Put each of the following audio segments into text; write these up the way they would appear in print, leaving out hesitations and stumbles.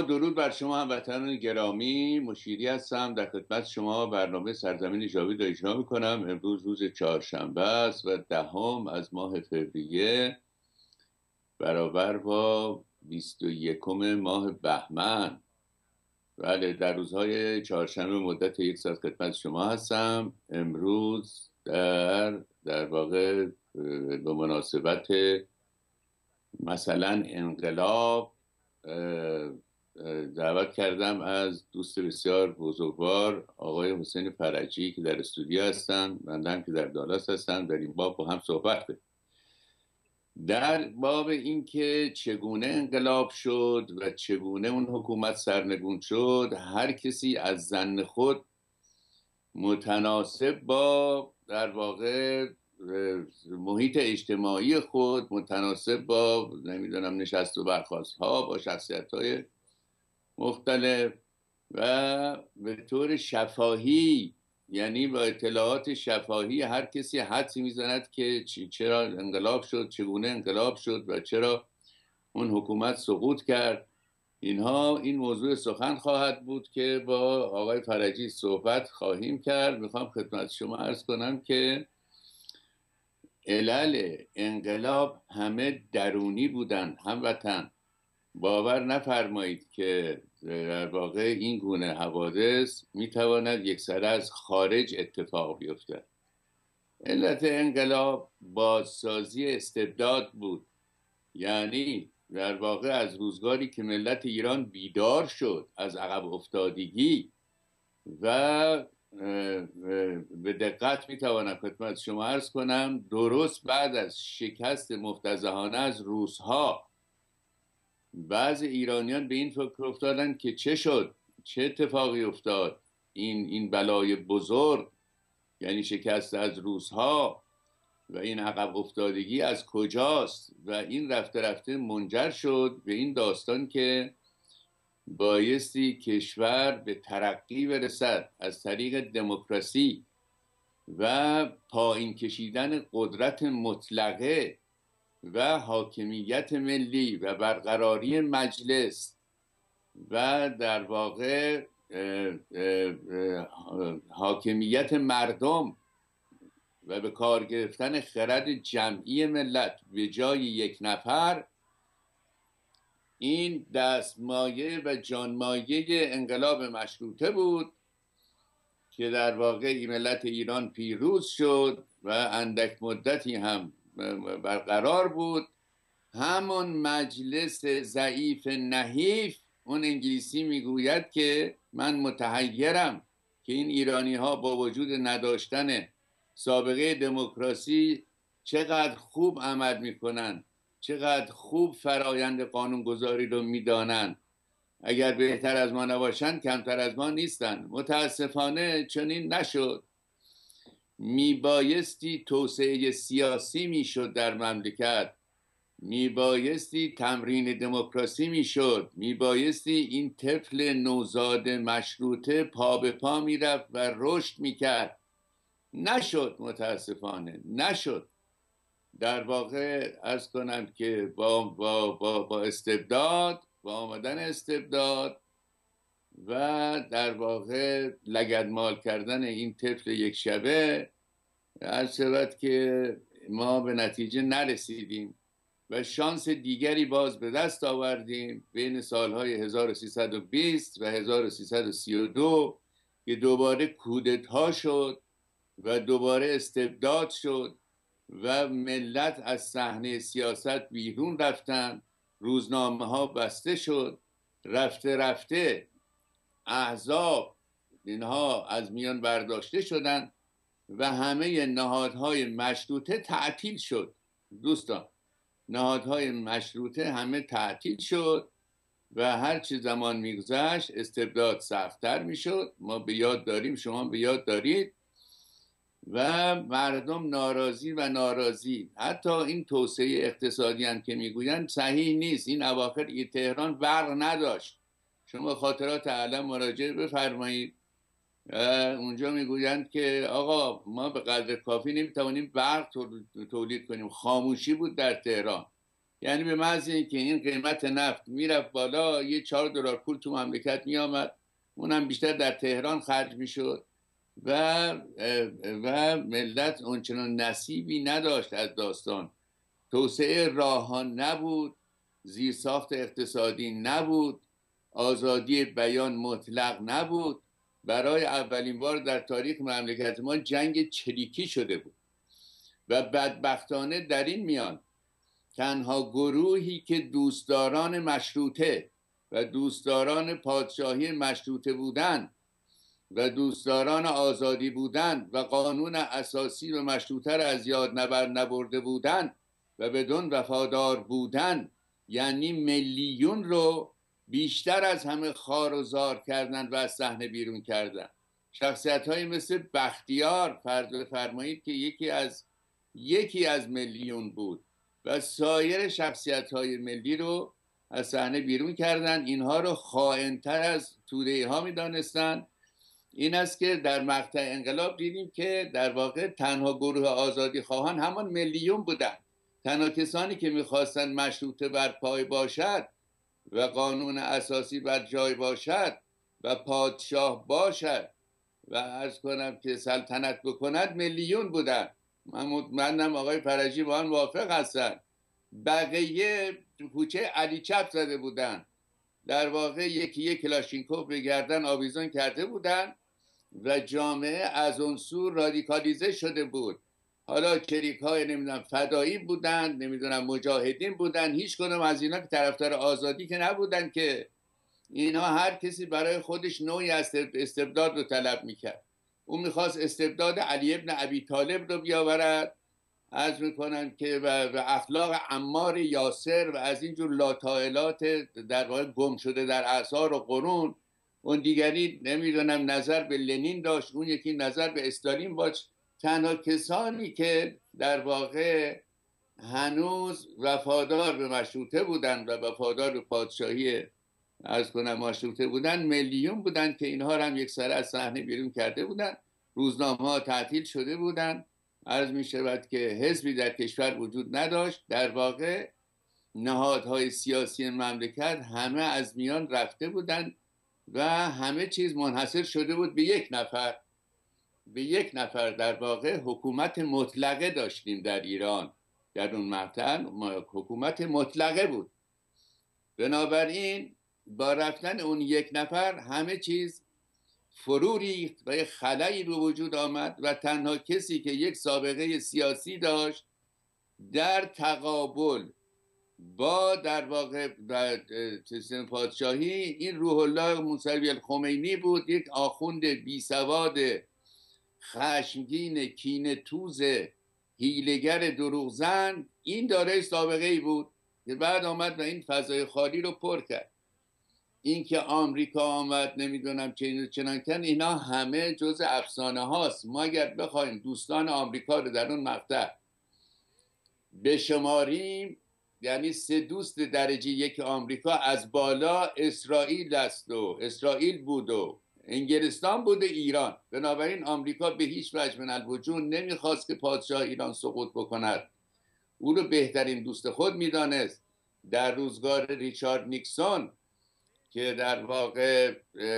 با درود بر شما هموطنان گرامی، مشیری هستم در خدمت شما. برنامه سرزمین جاوید را اجرا میکنم. امروز روز چهارشنبه است و دهم از ماه فوریه برابر با 21 ماه بهمن. بله، در روزهای چهارشنبه مدت یک ساعت خدمت شما هستم. امروز در واقع به مناسبت مثلا انقلاب دعوت کردم از دوست بسیار بزرگوار آقای حسین فرجی که در استودیو هستن، بنده که در دالاس هستم، در این باب با هم صحبت کنیم. در باب اینکه چگونه انقلاب شد و چگونه اون حکومت سرنگون شد، هر کسی از ظن خود متناسب با در واقع محیط اجتماعی خود، متناسب با نمیدونم نشست و برخاست ها با شخصیت های مختلف و به طور شفاهی، یعنی با اطلاعات شفاهی، هر کسی حدسی میزند که چرا انقلاب شد، چگونه انقلاب شد و چرا اون حکومت سقوط کرد. این موضوع سخن خواهد بود که با آقای فرجی صحبت خواهیم کرد. میخوام خدمت شما عرض کنم که علل انقلاب همه درونی بودن. هموطن، باور نفرمایید که در واقع این گونه حوادث میتواند یکسره از خارج اتفاق بیفتد. علت انقلاب بازسازی استبداد بود، یعنی در واقع از روزگاری که ملت ایران بیدار شد از عقب افتادگی و به دقت میتوانم خدمت شما عرض کنم درست بعد از شکست مفتضحانه از روسها، بعض ایرانیان به این فکر افتادن که چه شد، چه اتفاقی افتاد، این بلای بزرگ یعنی شکست از روسها و این عقب افتادگی از کجاست. و این رفته رفته منجر شد به این داستان که بایستی کشور به ترقی برسد از طریق دموکراسی و پایین کشیدن قدرت مطلقه و حاکمیت ملی و برقراری مجلس و در واقع حاکمیت مردم و به کار گرفتن خرد جمعی ملت به جای یک نفر. این دستمایه و جانمایه انقلاب مشروطه بود که در واقع ملت ایران پیروز شد و اندک مدتی هم برقرار بود. همون مجلس ضعیف نحیف، اون انگلیسی میگوید که من متحیرم که این ایرانی ها با وجود نداشتن سابقه دموکراسی چقدر خوب عمل میکنن، چقدر خوب فرایند قانونگذاری رو میدانن. اگر بهتر از ما نباشن کمتر از ما نیستن. متاسفانه چنین نشد. میبایستی توسعه سیاسی میشد در مملکت، میبایستی تمرین دموکراسی میشد، میبایستی این طفل نوزاد مشروطه پا به پا میرفت و رشد میکرد. نشد، متاسفانه نشد. در واقع عرض کنم که با استبداد، با آمدن استبداد و در واقع لگدمال کردن این طفل یک شبه، عرض شود که ما به نتیجه نرسیدیم و شانس دیگری باز به دست آوردیم بین سالهای 1320 و 1332 که دوباره کودتا شد و دوباره استبداد شد و ملت از صحنه سیاست بیرون رفتن، روزنامه ها بسته شد، رفته رفته احزاب اینها از میان برداشته شدن و همه نهادهای مشروطه تعطیل شد. دوستان، نهادهای مشروطه همه تعطیل شد و هر چه زمان میگذشت استبداد سخت‌تر میشد. ما به یاد داریم، شما به یاد دارید، و مردم ناراضی. حتی این توسعه اقتصادی هم که میگویند صحیح نیست. این اواخر تهران برق نداشت. شما خاطرات علم مراجعه بفرمایید. اونجا میگویند که آقا ما به قدر کافی نمیتوانیم برق تولید کنیم. خاموشی بود در تهران. یعنی به محض اینکه این قیمت نفت میرفت بالا، یه $4 پول تو مملکت میآمد، اونم بیشتر در تهران خرج میشد و ملت اونچنان نصیبی نداشت از داستان. توسعه راه ها نبود، زیرساخت اقتصادی نبود، آزادی بیان مطلق نبود. برای اولین بار در تاریخ مملکت ما جنگ چریکی شده بود و بدبختانه در این میان تنها گروهی که دوستداران مشروطه و دوستداران پادشاهی مشروطه بودند و دوستداران آزادی بودند و قانون اساسی و مشروطه را از یاد نبرده بودند و بدون وفادار بودند، یعنی میلیون رو بیشتر از همه خار و زار کردن و از صحنه بیرون کردن. شخصیت های مثل بختیار فرمایید که یکی از میلیون بود و سایر شخصیت های ملی رو از صحنه بیرون کردن. اینها رو خائن‌تر از توده ها می دانستن. این است که در مقطع انقلاب دیدیم که در واقع تنها گروه آزادی خواهان همان میلیون بودن، تنها کسانی که میخواستن مشروطه بر پای باشد و قانون اساسی بر جای باشد و پادشاه باشد و عرض کنم که سلطنت بکند میلیون بودن. من مطمئنم آقای فرجی با هم موافق هستن. بقیه کوچه علی چپ زده بودن، در واقع یکی کلاشینکوف به گردن آویزان کرده بودن و جامعه از اون سو رادیکالیزه شده بود. حالا چریک های نمیدونم فدایی بودن، نمیدونم مجاهدین بودن، هیچ کدوم از اینا که طرفدار آزادی که نبودن، که اینا هر کسی برای خودش نوعی از استبداد رو طلب میکرد. اون میخواست استبداد علی ابن ابی طالب رو بیاورد، عرض میکنم که و اخلاق عمار یاسر و از اینجور لاطائلات در واقع گم شده در اعصار و قرون. اون دیگری نمیدونم نظر به لنین داشت، اون یکی نظر به استالین داشت. تنها کسانی که در واقع هنوز وفادار به مشروطه بودن و وفادار به پادشاهی عرض کنم مشروطه بودن میلیون بودن که اینها هم یک سره از صحنه بیرون کرده بودن. روزنامه ها تعطیل شده بودن. عرض می شود که حزبی در کشور وجود نداشت. در واقع نهادهای سیاسی مملکت همه از میان رفته بودند و همه چیز منحصر شده بود به یک نفر. در واقع حکومت مطلقه داشتیم در ایران. در اون مقطع حکومت مطلقه بود. بنابراین با رفتن اون یک نفر همه چیز فرو ریخت و یک خلایی به وجود آمد و تنها کسی که یک سابقه سیاسی داشت در تقابل با در واقع سیستم پادشاهی این روح الله موسوی الخمینی بود، یک آخوند بیسواد خشمگین کینه‌توز هیله‌گر دروغزن. این دارای سابقه ای بود که بعد آمد و این فضای خالی رو پر کرد. این که آمریکا آمد نمیدونم چنانکن، اینا همه جز افسانه هاست. ما اگر بخوایم دوستان آمریکا رو در اون مقطع بشماریم، یعنی 3 دوست درجه 1 آمریکا از بالا اسرائیل است و اسرائیل بود و انگلستان بود و ایران. بنابراین آمریکا به هیچ وجه من الوجود نمیخواست که پادشاه ایران سقوط بکند. او رو بهترین دوست خود میدانست. در روزگار ریچارد نیکسون که در واقع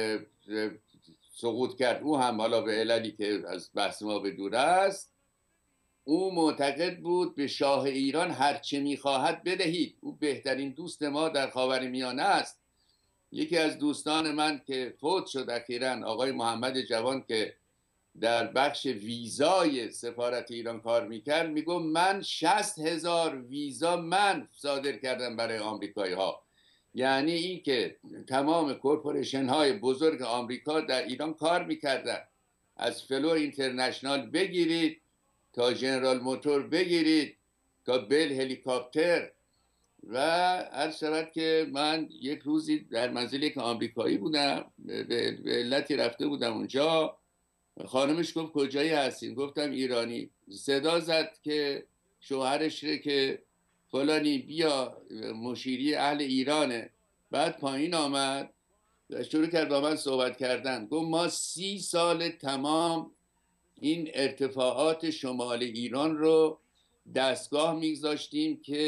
سقوط کرد، او هم حالا به عللی که از بحث ما به دور است، او معتقد بود به شاه ایران هرچه میخواهد بدهید. او بهترین دوست ما در خاورمیانه است. یکی از دوستان من که فوت شد اخیراً، آقای محمد جوان، که در بخش ویزای سفارت ایران کار میکرد، میگو من 60,000 ویزا من صادر کردم برای آمریکایی ها. یعنی این که تمام کورپوریشن های بزرگ آمریکا در ایران کار میکردن، از فلو اینترنشنال بگیرید تا جنرال موتور بگیرید تا بل هلیکاپتر. و عرض شود که من یک روزی در منزل یک آمریکایی بودم، به علتی رفته بودم اونجا. خانمش گفت کجایی هستین؟ گفتم ایرانی. صدا زد که شوهرش که فلانی بیا مشیری اهل ایرانه. بعد پایین آمد و شروع کرد با من صحبت کردن. گفت ما 30 سال تمام این ارتفاعات شمال ایران رو دستگاه میگذاشتیم که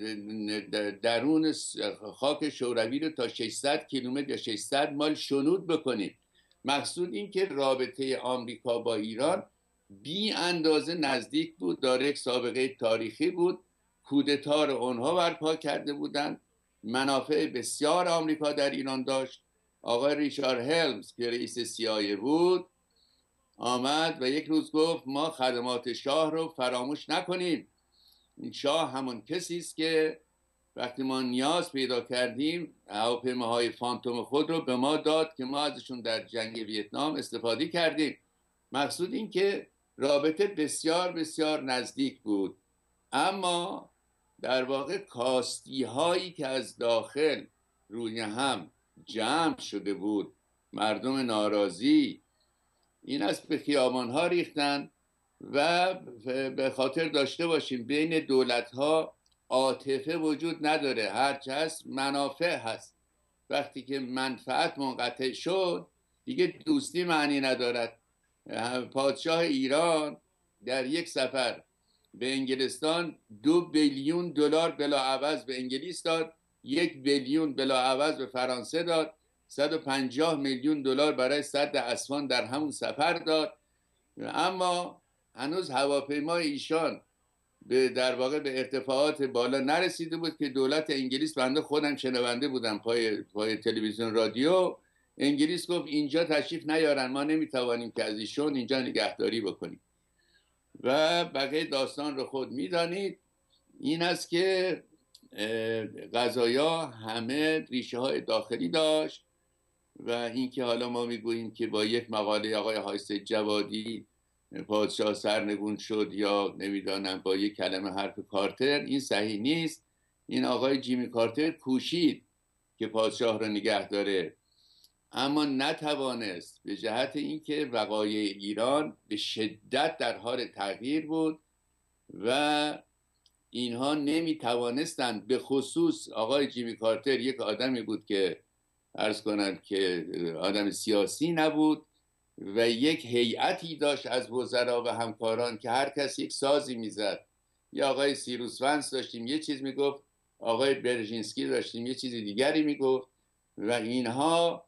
درون خاک شوروی رو تا 600 کیلومتر یا 600 مایل شنود بکنید. مقصود این که رابطه آمریکا با ایران بی اندازه نزدیک بود، داره یک سابقه تاریخی بود. کودتا رو اونها برپا کرده بودند، منافع بسیار آمریکا در ایران داشت. آقای ریچارد هلمز که رئیس CIA بود آمد و یک روز گفت ما خدمات شاه رو فراموش نکنیم. این شاه همون کسی است که وقتی ما نیاز پیدا کردیم هواپیماهای فانتوم خود رو به ما داد که ما ازشون در جنگ ویتنام استفاده کردیم. مقصود این که رابطه بسیار بسیار نزدیک بود، اما در واقع کاستی هایی که از داخل روی هم جمع شده بود، مردم ناراضی، این است به خیابان ها ریختن. و به خاطر داشته باشیم بین دولت ها عاطفه وجود نداره، هرچه هست منافع هست. وقتی که منفعت منقطع شد دیگه دوستی معنی ندارد. پادشاه ایران در یک سفر به انگلستان 2 بیلیون دلار بلاعوض به انگلیس داد، 1 بیلیون بلاعوض به فرانسه داد، 150 میلیون دلار برای سد اسوان در همون سفر داد. اما هنوز هواپیمای ایشان در واقع به ارتفاعات بالا نرسیده بود که دولت انگلیس، بنده خودم شنونده بودم پای تلویزیون رادیو، انگلیس گفت اینجا تشریف نیارن، ما نمیتوانیم که از ایشون اینجا نگهداری بکنیم. و بقیه داستان رو خود میدانید. این است که قضایا همه ریشه های داخلی داشت و اینکه حالا ما میگوییم که با یک مقاله آقای هایست جوادی پادشاه سرنگون شد یا نمیدانم با یک کلمه حرف کارتر، این صحیح نیست. این آقای جیمی کارتر کوشید که پادشاه را نگه داره، اما نتوانست، به جهت اینکه وقایع ایران به شدت در حال تغییر بود و اینها نمیتوانستند. به خصوص آقای جیمی کارتر یک آدمی بود که عرض کنم که آدم سیاسی نبود و یک هیئتی داشت از وزرا و همکاران که هر کس یک سازی میزد. یا آقای سیروس ونس داشتیم یه چیز میگفت، آقای برژینسکی داشتیم یه چیز دیگری میگفت و اینها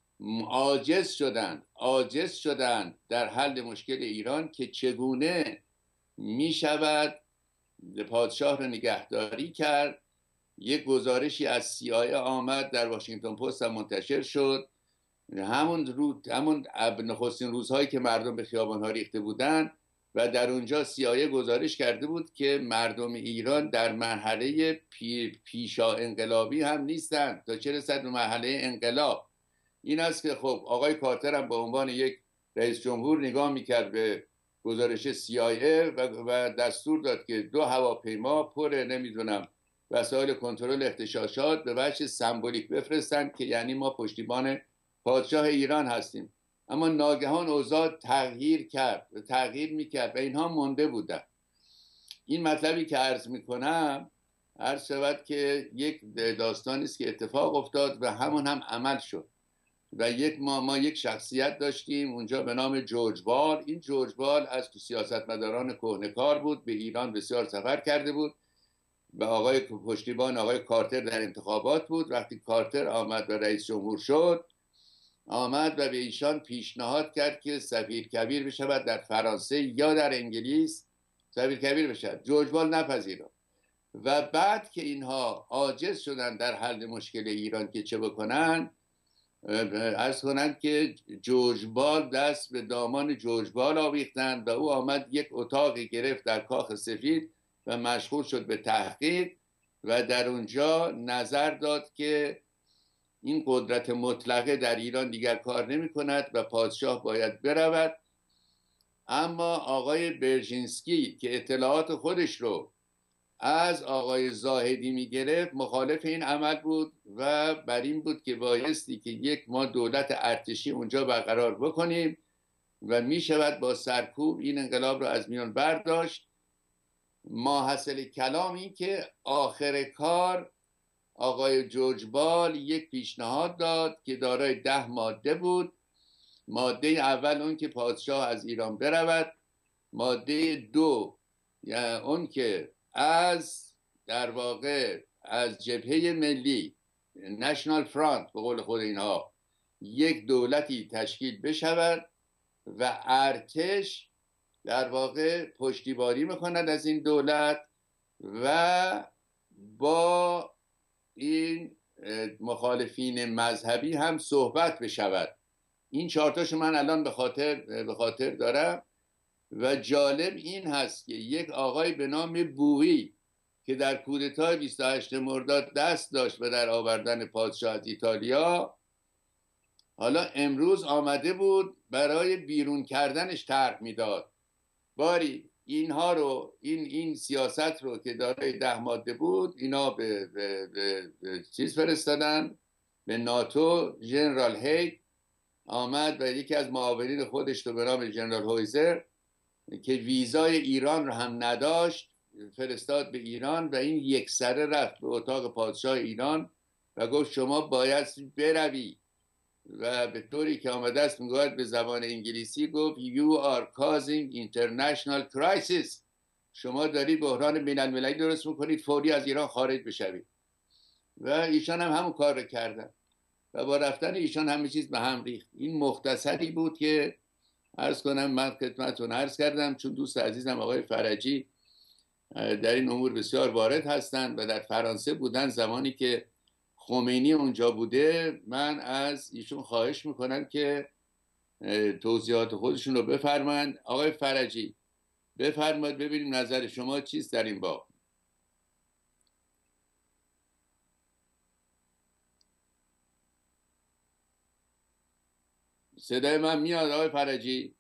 عاجز شدند در حل مشکل ایران که چگونه میشود پادشاه را نگهداری کرد. یک گزارشی از CIA آمد، در واشنگتن پست هم منتشر شد، همون نخستین روزهایی که مردم به خیابان‌ها ریخته بودند و در اونجا CIA گزارش کرده بود که مردم ایران در مرحله پیشا انقلابی هم نیستند تا چه رسد به مرحله انقلاب. این است که خب آقای کارتر هم به عنوان یک رئیس جمهور نگاه میکرد به گزارش CIA و دستور داد که 2 هواپیما پر نمیدونم وسایل کنترل اغتشاشات به وجه سمبولیک بفرستن که یعنی ما پشتیبان پادشاه ایران هستیم. اما ناگهان اوضاع تغییر میکرد و اینها مونده بودن. این مطلبی که عرض میکنم عرض شود که یک داستانی است که اتفاق افتاد و همون هم عمل شد. و ما یک شخصیت داشتیم اونجا به نام جورج بال. این جورج بال از سیاستمداران کهنه‌کار بود، به ایران بسیار سفر کرده بود و آقای پشتیبان آقای کارتر در انتخابات بود. وقتی کارتر آمد و رئیس جمهور شد، آمد و به ایشان پیشنهاد کرد که سفیر کبیر بشود در فرانسه یا در انگلیس، سفیر کبیر بشود. جورج بال نپذیرفت و بعد که اینها عاجز شدن در حل مشکل ایران که چه بکنن، عرض کنند که جورج بال دست به دامان جورج بال آویختند و او آمد یک اتاقی گرفت در کاخ سفید و مشغول شد به تحقیق و در اونجا نظر داد که این قدرت مطلقه در ایران دیگر کار نمی کند و پادشاه باید برود. اما آقای برژینسکی که اطلاعات خودش رو از آقای زاهدی می گرفت مخالف این عمل بود و بر این بود که بایستی که ما دولت ارتشی اونجا برقرار بکنیم و می شود با سرکوب این انقلاب رو از میان برداشت. ماحصل کلام این که آخر کار آقای جورج بال یک پیشنهاد داد که دارای 10 ماده بود. ماده اول اون که پادشاه از ایران برود، ماده 2 اون که از در واقع از جبهه ملی نشنال فرانت به قول خود اینها یک دولتی تشکیل بشود و ارتش در واقع پشتیبانی میکند از این دولت و با این مخالفین مذهبی هم صحبت بشود. این چهارتاشو من الان به خاطر دارم و جالب این هست که یک آقای به نام بویی که در کودتای 28 مرداد دست داشت به در آوردن پادشاه از ایتالیا، حالا امروز آمده بود برای بیرون کردنش طرح میداد. باری اینها رو این سیاست رو که دارای 10 ماده بود اینا به چیز فرستادن به ناتو. ژنرال هیت آمد و یکی از معاونین خودش رو به نام ژنرال هویزر که ویزای ایران رو هم نداشت فرستاد به ایران و این یک سره رفت به اتاق پادشاه ایران و گفت شما باید بروی و به طوری که آمده است میگوید به زبان انگلیسی گفت You are causing international crisis. شما دارید بحران بین المللی درست میکنید، فوری از ایران خارج بشوید. و ایشان هم همون کار رو کردن و با رفتن ایشان همه چیز به هم ریخت. این مختصری بود که عرض کنم، من خدمتتون عرض کردم چون دوست عزیزم آقای فرجی در این امور بسیار وارد هستند و در فرانسه بودن زمانی که خمینی اونجا بوده. من از ایشون خواهش میکنم که توضیحات خودشون رو بفرمایند. آقای فرجی بفرمایید ببینیم نظر شما چیست در این باب. صدای من میاد آقای فرجی؟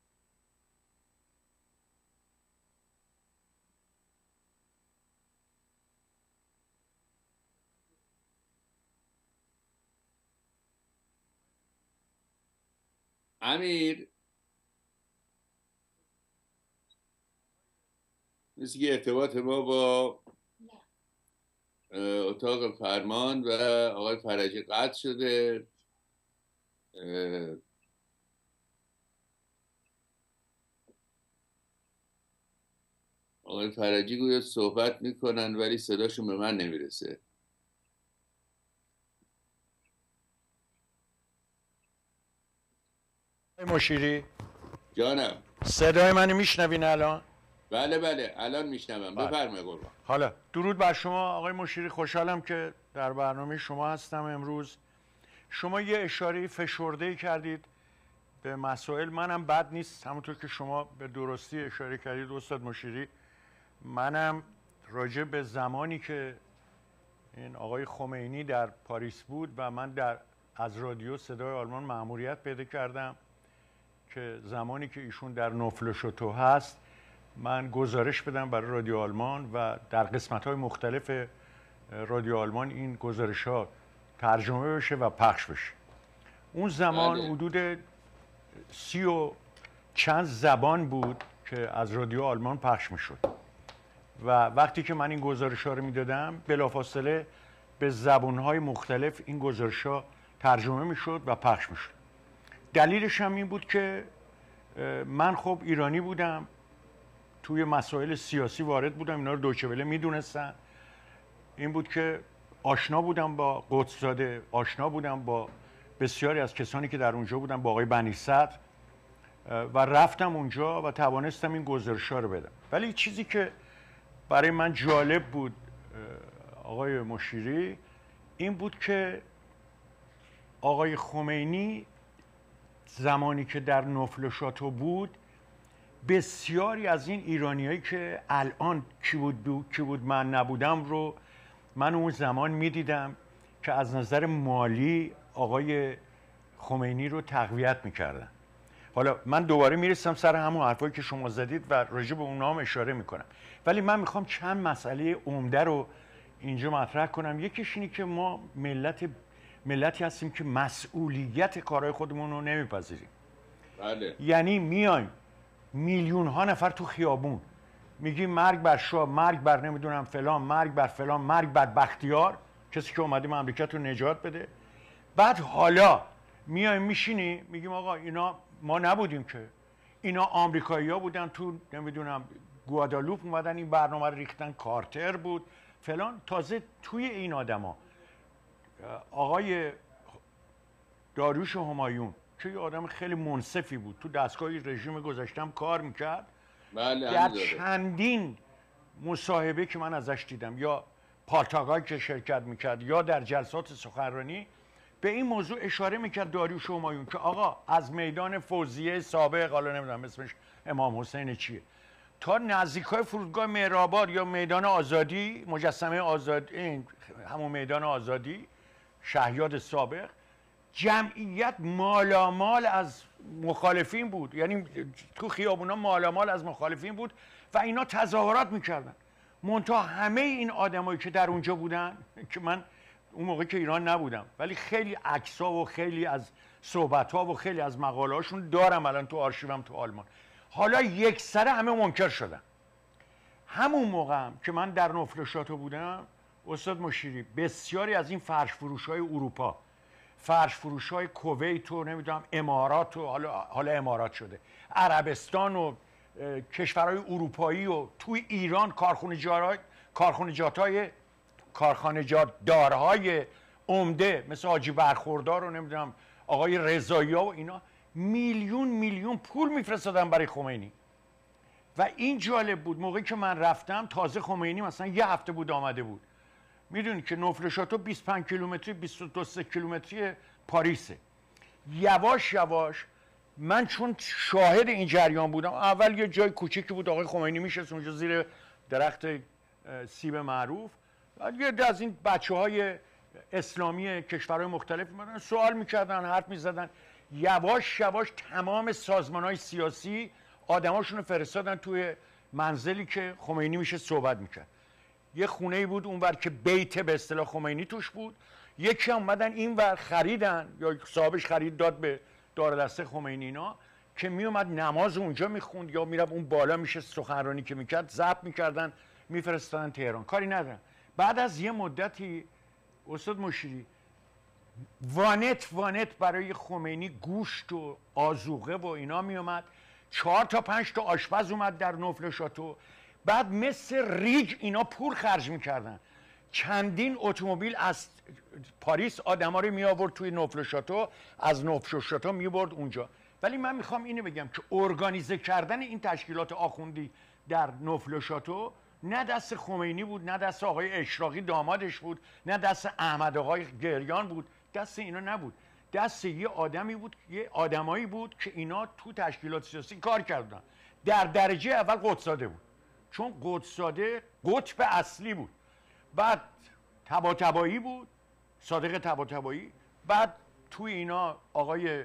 امیر مثل که ارتباط ما با اتاق فرمان و آقای فرجی قطع شده. آقای فرجی گویا صحبت میکنن ولی صداشون به من نمیرسه. مشیری جانم، صدای منو میشنوین الان؟ بله بله الان میشنوم. بفرمایید قربان. حالا درود بر شما آقای مشیری، خوشحالم که در برنامه شما هستم امروز. شما یه اشاره فشرده کردید به مسائل، منم بد نیست همونطور که شما به درستی اشاره کردید استاد مشیری. منم راجع به زمانی که این آقای خمینی در پاریس بود و من از رادیو صدای آلمان مأموریت پیدا کردم که زمانی که ایشون در نوفل-شاتو هست من گزارش بدم برای رادیو آلمان و در قسمت‌های مختلف رادیو آلمان این گزارش‌ها ترجمه بشه و پخش بشه. اون زمان حدود 30 و چند زبان بود که از رادیو آلمان پخش میشد و وقتی که من این گزارش‌ها رو میدادم بلافاصله به زبان‌های مختلف این گزارش‌ها ترجمه میشد و پخش میشد. دلیلش هم این بود که من خب ایرانی بودم، توی مسائل سیاسی وارد بودم، اینا رو دویچه وله میدونستن. این بود که آشنا بودم با قدس‌زاده، آشنا بودم با بسیاری از کسانی که در اونجا بودن، با آقای بنی صدر و رفتم اونجا و توانستم این گزارش‌ها رو بدم. ولی چیزی که برای من جالب بود آقای مشیری این بود که آقای خمینی زمانی که در نوفل-شاتو بود بسیاری از این ایرانیایی که الان کی بود من نبودم رو من اون زمان میدیدم که از نظر مالی آقای خمینی رو تقویت میکردن. حالا من دوباره میرسم سر همون حرفایی که شما زدید و راجع به اونها هم اشاره میکنم، ولی من میخوام چند مسئله عمده رو اینجا مطرح کنم. یکیش اینه که ما ملتی هستیم که مسئولیت کارهای خودمون رو نمیپذیریم. بله. یعنی میایم میلیون ها نفر تو خیابون میگیم مرگ بر شاه، مرگ بر نمیدونم فلان، مرگ بر فلان، مرگ بر بختیار، کسی که اومده مملکت رو نجات بده. بعد حالا میایم میشینی میگیم آقا اینا ما نبودیم که، اینا آمریکایی‌ها بودن تو نمیدونم گوادالوپ اومدن این برنامه رو ریختن، کارتر بود، فلان. تازه توی این آدما آقای داریوش همایون که یه آدم خیلی منصفی بود، تو دستگاه رژیم گذشتم کار میکرد، بله در چندین مصاحبه که من ازش دیدم یا پالتاقایی که شرکت میکرد یا در جلسات سخنرانی به این موضوع اشاره میکرد داریوش همایون که آقا از میدان فوزیه سابق، حالا نمیدونم اسمش امام حسین چیه، تا نزدیکای فرودگاه مهرآباد یا میدان آزادی، مجسمه آزادی، همون میدان آزادی شهیاد سابق، جمعیت مالامال از مخالفین بود. یعنی تو خیابونا مالامال از مخالفین بود و اینا تظاهرات میکردن. منتها همه این آدمایی که در اونجا بودن که من اون موقع که ایران نبودم، ولی خیلی عکس‌ها و خیلی از صحبت‌ها و خیلی از مقاله‌هاشون دارم الان تو آرشیوم تو آلمان. حالا یک سره همه منکر شدن. همون موقع هم که من در نفل شاتو بودم استاد مشیری، بسیاری از این فرش فروش‌های اروپا، فرش فروش‌های کویت و نمیدونم امارات و حالا امارات شده، عربستان و کشورهای اروپایی و توی ایران کارخانجاتدارهای عمده مثل حاجی برخوردار و نمیدونم آقای رضایی ها و اینا میلیون پول میفرستادن برای خمینی. و این جالب بود، موقعی که من رفتم تازه خمینی مثلا یه هفته بود آمده بود. میدونی که نفل شاتو 25 کیلومتری 22 کیلومتری پاریسه. یواش یواش من چون شاهد این جریان بودم، اول یه جای کوچیکی بود آقای خمینی میشست اونجا زیر درخت سیب معروف، یه از این بچه‌های اسلامی کشورهای مختلف می‌آمدن سوال می‌کردن، حرف می‌زدن. یواش یواش تمام سازمان‌های سیاسی آدماشون رو فرستادن توی منزلی که خمینی میشه صحبت می‌کرد. یه خونه‌ای بود اونور که بیت به اصطلاح خمینی توش بود، یکی اومدن اینور خریدن یا صاحبش خرید داد به دارالدسته خمینی اینا که میومد نماز اونجا میخوند یا میرفت اون بالا میشه سخنرانی که میکرد ضبط میکردن میفرستادن تهران. کاری ندارن. بعد از یه مدتی استاد مشیری وانت برای خمینی گوشت و آذوقه و اینا میومد، 4 تا 5 تا آشپز اومد در نفل شاتو. بعد مثل ریگ اینا پول خرج میکردن. چندین اتومبیل از پاریس آدما رو می آورد توی نفل شاتو، از نفل شاتو می برد اونجا. ولی من میخوام اینو بگم که ارگانیزه کردن این تشکیلات آخوندی در نفل شاتو نه دست خمینی بود، نه دست آقای اشراقی دامادش بود، نه دست احمد آقای گریان بود، دست اینا نبود. دست یه آدمی بود، یه آدمایی بود که اینا تو تشکیلات سیاسی کار کردن. در درجه اول قدساده بود، چون قدساده قطب اصلی بود. بعد طباطبایی بود، صادق طباطبایی. بعد توی اینا آقای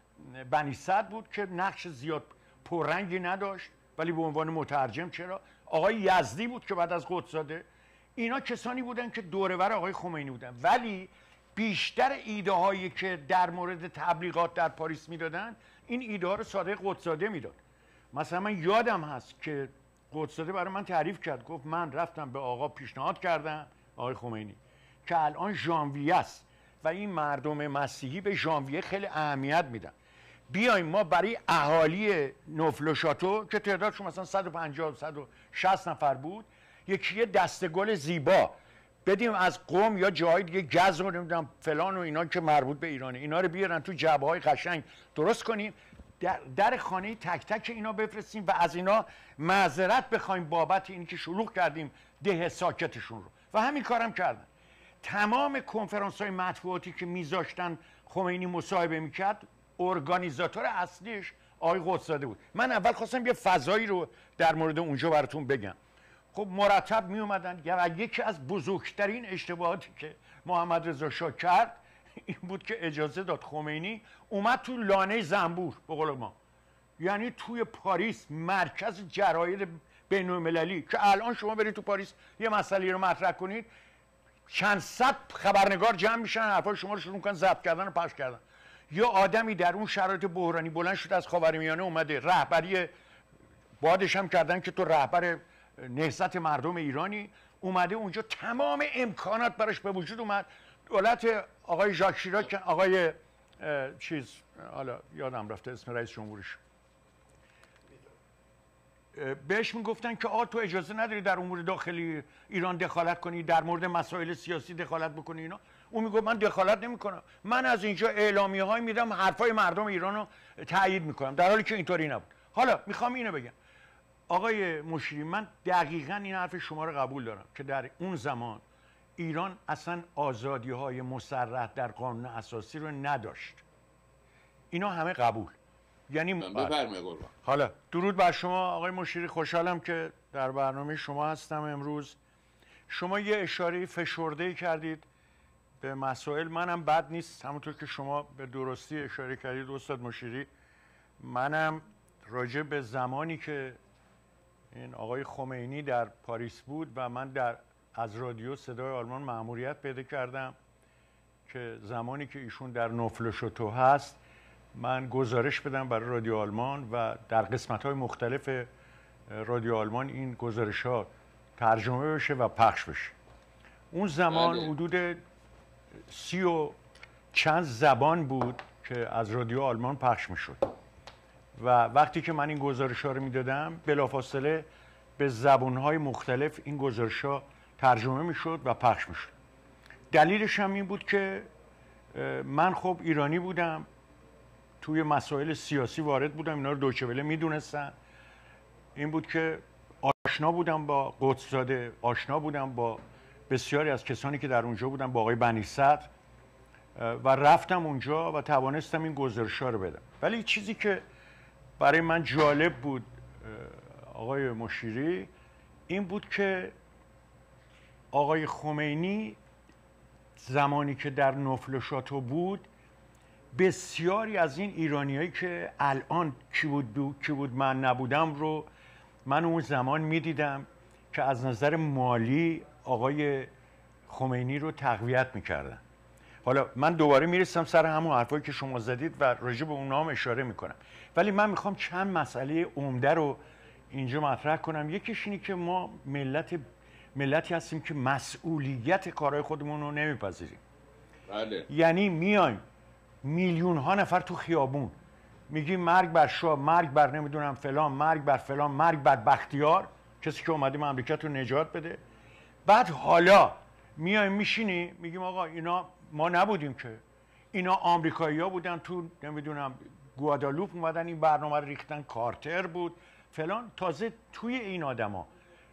بنی صدر بود که نقش زیاد پررنگی نداشت ولی به عنوان مترجم. چرا؟ آقای یزدی بود که بعد از قدساده. اینا کسانی بودن که دورور آقای خمینی بودن. ولی بیشتر ایده هایی که در مورد تبلیغات در پاریس میدادن، این ایده ها رو صادق قدساده میداد. مثلا من یادم هست که قدساده برای من تعریف کرد، گفت من رفتم به آقا پیشنهاد کردم، آقای خمینی، که الان ژانویه است و این مردم مسیحی به ژانویه خیلی اهمیت میدن، بیایم ما برای اهالی نفل شاتو که تعدادشون مثلا 150 160 نفر بود، یکی دسته گل زیبا بدیم از قم یا جای دیگه، گز رو نمیدونم فلان و اینا که مربوط به ایرانه، اینا رو بیارن تو جبهه‌های قشنگ درست کنیم، در خانه تک تک اینا بفرستیم و از اینا معذرت بخوایم بابت اینکه شلوغ کردیم ده ساکتشون رو. و همین کارم کردن. تمام کنفرانس‌های مطبوعاتی که میذاشتن خمینی مصاحبه میکرد، ارگانیزاتور اصلیش آقای قدساده بود. من اول خواستم یه فضایی رو در مورد اونجا براتون بگم. خب مرتب می اومدن. یکی از بزرگترین اشتباهاتی که محمد رضا شاه کرد این بود که اجازه داد خمینی اومد تو لانه زنبور، به قول ما، یعنی توی پاریس مرکز جراید بین‌المللی، که الان شما برید تو پاریس یه مسئله رو مطرح کنید چند صد خبرنگار جمع میشن حرفای شما رو شروع میکنن ضبط کردن و پخش کردن. یا آدمی در اون شرایط بحرانی بلند شد از خاورمیانه اومده، رهبری بادش هم کردن که تو رهبر نهضت مردم ایرانی، اومده اونجا تمام امکانات براش به وجود اومد. دولت آقای ژاک شیراک، آقای حالا یادم رفته اسم رئیس جمهورش، بهش میگفتن که تو اجازه نداری در امور داخلی ایران دخالت کنی، در مورد مسائل سیاسی دخالت بکنی اینا. اون میگفت من دخالت نمیکنم، من از اینجا اعلامیه های میدم، حرفای مردم ایران رو تایید میکنم، در حالی که اینطوری نبود. حالا میخوام اینو بگم آقای مشیری، من دقیقاً این حرف شما رو قبول دارم که در اون زمان ایران اصلا آزادی های مصرح در قانون اساسی رو نداشت. اینا همه قبول. یعنی بفرمایید قربان. حالا درود بر شما آقای مشیری، خوشحالم که در برنامه شما هستم امروز. شما یه اشاره فشرده کردید به مسائل، منم بد نیست همونطور که شما به درستی اشاره کردید استاد مشیری. منم راجع به زمانی که این آقای خمینی در پاریس بود و من از رادیو صدای آلمان مأموریت پیدا کردم که زمانی که ایشون در نوفل-و-شاتو هست من گزارش بدم برای رادیو آلمان و در قسمت‌های مختلف رادیو آلمان این گزارش‌ها ترجمه بشه و پخش بشه. اون زمان حدود 30 و چند زبان بود که از رادیو آلمان پخش می‌شد و وقتی که من این گزارش‌ها رو میدادم بلافاصله به زبان‌های مختلف این گزارش‌ها ترجمه می‌شد و پخش می‌شد. دلیلش هم این بود که من خب ایرانی بودم، توی مسائل سیاسی وارد بودم، اینا رو دویچه وله میدونستن. این بود که آشنا بودم با قدس‌زاده، آشنا بودم با بسیاری از کسانی که در اونجا بودن، با آقای بنی صدر، و رفتم اونجا و توانستم این گزارش‌ها رو بدم. ولی چیزی که برای من جالب بود آقای مشیری این بود که آقای خمینی زمانی که در نوفل-و-شاتو بود بسیاری از این ایرانیایی که الان کی بود من نبودم رو من اون زمان میدیدم که از نظر مالی آقای خمینی رو تقویت میکردن. حالا من دوباره میرسم سر همون حرفایی که شما زدید و راجع به اونها هم اشاره میکنم، ولی من میخوام چند مسئله عمده رو اینجا مطرح کنم. یکیش اینه که ما ملتی هستیم که مسئولیت کارهای خودمون رو نمیپذیریم. بله. یعنی میایم میلیون ها نفر تو خیابون میگیم مرگ بر شاه، مرگ بر نمیدونم فلان، مرگ بر فلان، مرگ بر بختیار، کسی که اومده مملکت رو نجات بده. بعد حالا میایم میشینی میگیم آقا اینا ما نبودیم که، اینا آمریکایی‌ها بودن تو نمیدونم گوادالوپ اومدن این برنامه رو ریختن، کارتر بود فلان. تازه توی این آدما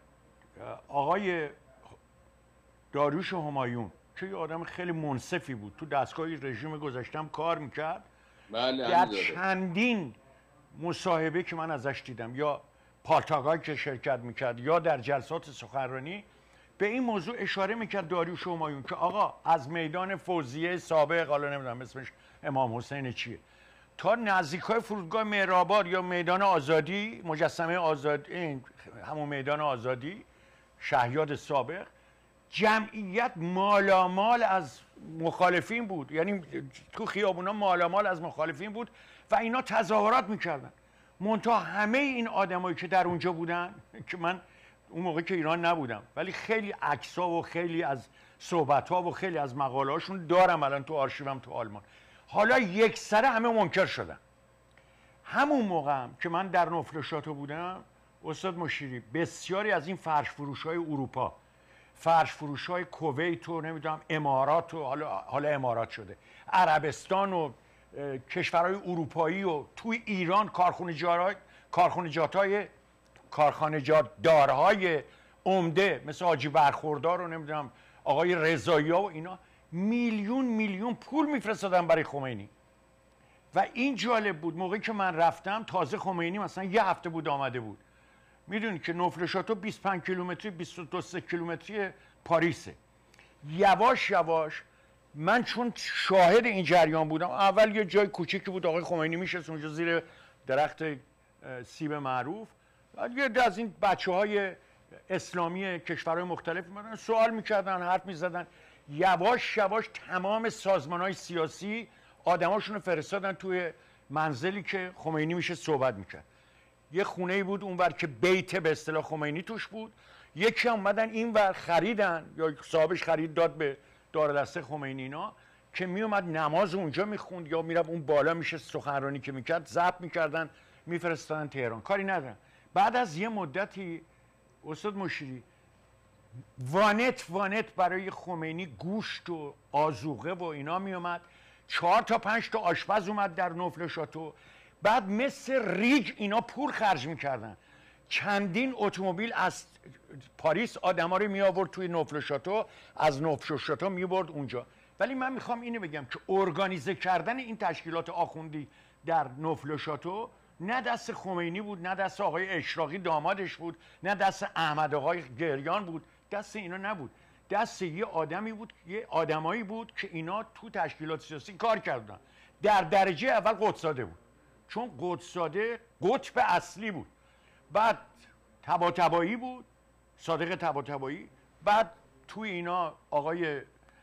آقای داریوش همایون که یه آدم خیلی منصفی بود، تو دستگاه رژیم گذشتم کار میکرد. بله. در چندین مصاحبه که من ازش دیدم یا پارتاگای که شرکت میکرد یا در جلسات سخنرانی به این موضوع اشاره میکرد داریوش همایون که آقا از میدان فوزیه سابق، حالا نمیدونم اسمش امام حسین چیه، تا نزدیکای فرودگاه مهرآباد یا میدان آزادی، مجسمه آزادی، همون میدان آزادی شهیاد سابق، جمعیت مالامال از مخالفین بود. یعنی تو خیابونا مالامال از مخالفین بود و اینا تظاهرات میکردن. منتها همه این آدمایی که در اونجا بودن که من اون موقع که ایران نبودم ولی خیلی عکس‌ها و خیلی از صحبت‌ها و خیلی از مقاله‌هاشون دارم الان تو آرشیوم تو آلمان. حالا یکسره همه منکر شدن. همون موقع هم که من در نوفل-و-شاتو بودم استاد مشیری، بسیاری از این فرش فروش‌های اروپا، فرش فروش‌های کویت و نمیدونم امارات و حالا امارات شده، عربستان و کشورهای اروپایی و توی ایران کارخانجاتدارهای عمده مثل حاجی برخوردار و نمیدونم آقای رضایی‌ها و اینا میلیون پول میفرستادن برای خمینی. و این جالب بود، موقعی که من رفتم تازه خمینی مثلا یه هفته بود آمده بود. میدونید که نوفل-و-شاتو 25 کیلومتری 22 کیلومتری پاریسه. یواش یواش من چون شاهد این جریان بودم، اول یه جای کوچیکی بود آقای خمینی میشست اونجا زیر درخت سیب معروف، یه از این بچه‌های اسلامی کشورهای مختلف می‌آمدن سوال می‌کردن، حرف می‌زدن. یواش یواش تمام سازمان‌های سیاسی آدماشون رو فرستادن توی منزلی که خمینی میشه صحبت می‌کرد. یه خونه‌ای بود اونور که بیت به اصطلاح خمینی توش بود، یکی اومدن اینور خریدن یا صاحبش خرید داد به دارالدسته خمینی اینا که میومد نماز اونجا میخوند یا میرفت اون بالا میشه سخنرانی که میکرد ضبط میکردن میفرستادن تهران. کاری ندارن، بعد از یه مدتی استاد مشیری وانت برای خمینی گوشت و آذوقه و اینا می اومد، 4 تا 5 تا آشپز اومد در نوفل شاتو، بعد مثل ریگ اینا پول خرج میکردن، چندین اتومبیل از پاریس آدما رو می آورد توی نوفل شاتو، از نوفل شاتو می برد اونجا. ولی من میخوام اینو بگم که ارگانیزه کردن این تشکیلات آخوندی در نوفل شاتو نه دست خمینی بود، نه دست آقای اشراقی دامادش بود، نه دست احمد آقای گریان بود، دست اینا نبود، دست یه آدمی بود، یه آدمایی بود که اینا تو تشکیلات سیاسی کار کردن. در درجه اول قدساده بود، چون قدساده قطب اصلی بود، بعد طباطبایی بود، صادق طباطبایی، بعد توی اینا آقای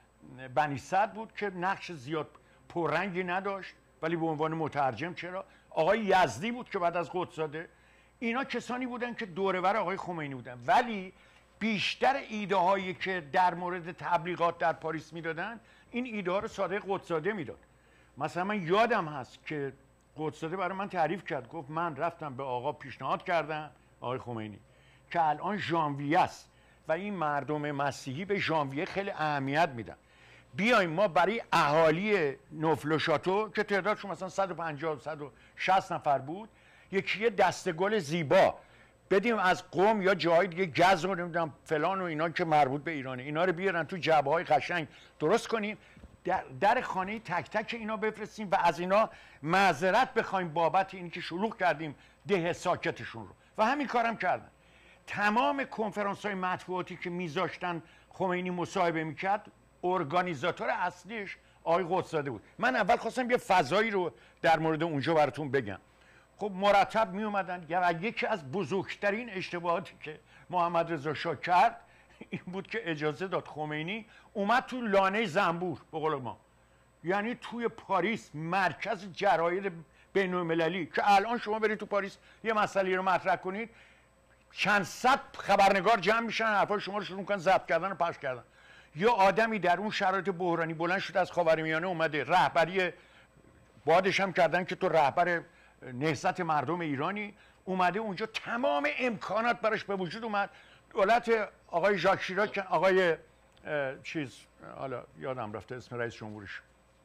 بنی صدر بود که نقش زیاد پررنگی نداشت ولی به عنوان مترجم، چرا آقای یزدی بود که بعد از قدساده، اینا کسانی بودن که دورور آقای خمینی بودن. ولی بیشتر ایده هایی که در مورد تبلیغات در پاریس میدادن، این ایده ها رو صادق قدساده میداد. مثلا من یادم هست که قدساده برای من تعریف کرد، گفت من رفتم به آقا پیشنهاد کردم، آقای خمینی، که الان ژانویه است و این مردم مسیحی به ژانویه خیلی اهمیت میدن، بیایم ما برای اهالی نوفل و شاتو که تعدادشون مثلا 150 160 نفر بود، یکی دسته گل زیبا بدیم از قم یا جای دیگه، گز رو نمیدونم فلان و اینا که مربوط به ایرانه، اینا رو بیارن تو جبهه‌های قشنگ درست کنیم، در خانه تک تک اینا بفرستیم و از اینا معذرت بخوایم بابت اینکه شلوغ کردیم ده ساکتشون رو. و همین کارم کردن. تمام کنفرانس‌های مطبوعاتی که میذاشتن خمینی مصاحبه میکرد، ارگانیزاتور اصلیش آقای قدساده بود. من اول خواستم یه فضایی رو در مورد اونجا براتون بگم. خب مرتب می اومدن. یکی از بزرگترین اشتباهاتی که محمد رضا شاه کرد این بود که اجازه داد خمینی اومد تو لانه زنبور، به قول ما، یعنی توی پاریس مرکز جراید بین‌المللی، که الان شما برید تو پاریس یه مسئله رو مطرح کنید، چند صد خبرنگار جمع میشن حرفای شما رو شروع میکنن ضبط کردن و پخش کردن. یا آدمی در اون شرایط بحرانی بلند شد از خاورمیانه اومده، رهبری بادش هم کردن که تو رهبر نهضت مردم ایرانی، اومده اونجا، تمام امکانات براش به وجود اومد. دولت آقای ژاک شیراک، آقای حالا یادم رفته اسم رئیس جمهورش،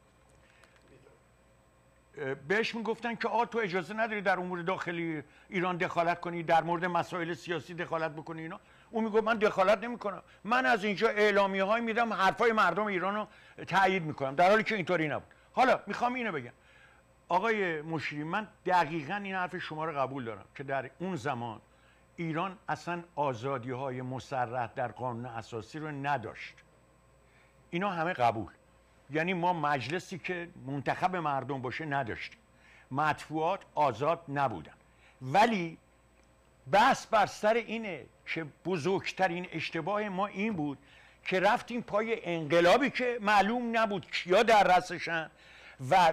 بهش میگفتن که تو اجازه نداری در امور داخلی ایران دخالت کنی، در مورد مسائل سیاسی دخالت بکنی اینا. اون میگفت من دخالت نمیکنم، من از اینجا اعلامیه‌های میدم، حرفای مردم ایران رو تایید میکنم، در حالی که اینطوری نبود. حالا میخوام اینو بگم آقای مشیری، من دقیقاً این حرف شما رو قبول دارم که در اون زمان ایران اصلا آزادی‌های مصرح در قانون اساسی رو نداشت. اینا همه قبول. یعنی ما مجلسی که منتخب مردم باشه نداشتیم، مطبوعات آزاد نبودن. ولی بحث بر سر اینه که بزرگترین اشتباه ما این بود که رفتیم پای انقلابی که معلوم نبود کیا در رأسشن و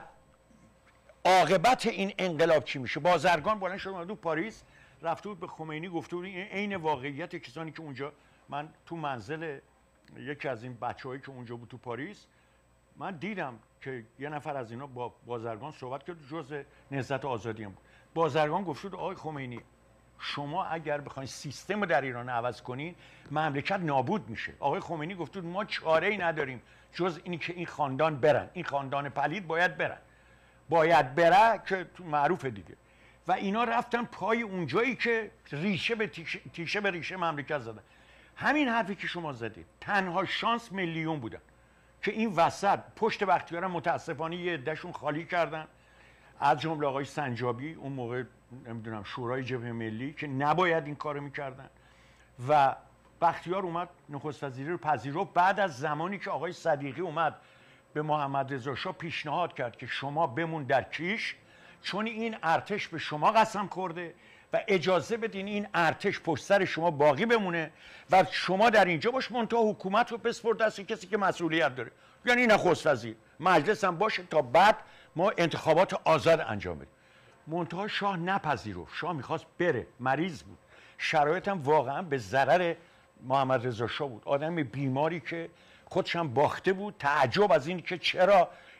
عاقبت این انقلاب چی میشه. بازرگان بلند شد اومد تو پاریس، رفته بود به خمینی گفته بود این عین واقعیت کسانی که اونجا، من تو منزل یکی از این بچه‌هایی که اونجا بود تو پاریس، من دیدم که یه نفر از اینا با بازرگان صحبت کرد، جزء نهضت آزادی هم بود. بازرگان گفت آقای خمینی، شما اگر بخواید سیستم رو در ایران عوض کنین مملکت نابود میشه. آقای خمینی گفت ما چاره‌ای نداریم جز اینی که این خاندان برن، این خاندان پلید باید برن، باید بره که معروفه دیگه. و اینا رفتن پای اونجایی که ریشه به تیشه به ریشه مملکت زدن. همین حرفی که شما زدید، تنها شانس میلیون بودن که این وسط پشت بختیار متاسفانه یه عده‌شون خالی کردن، از جمله آقای سنجابی اون موقع نمیدونم شورای جبهه ملی که نباید این کارو میکردن، و بختیار اومد نخست وزیری رو پذیرفت بعد از زمانی که آقای صدیقی اومد به محمد رضا شاه پیشنهاد کرد که شما بمون در کیش چون این ارتش به شما قسم خورده و اجازه بدین این ارتش پشت سر شما باقی بمونه و شما در اینجا باش، منتها حکومت رو بسپر دست کسی که مسئولیت داره، یعنی نخست وزیر، مجلس هم باشه تا بعد ما انتخابات آزاد انجام بدیم. منتها شاه نپذیرفت، شاه میخواست بره، مریض بود، شرایط هم واقعا به ضرر محمد رضا شاه بود، آدم بیماری که خودش هم باخته بود. تعجب از این که چرا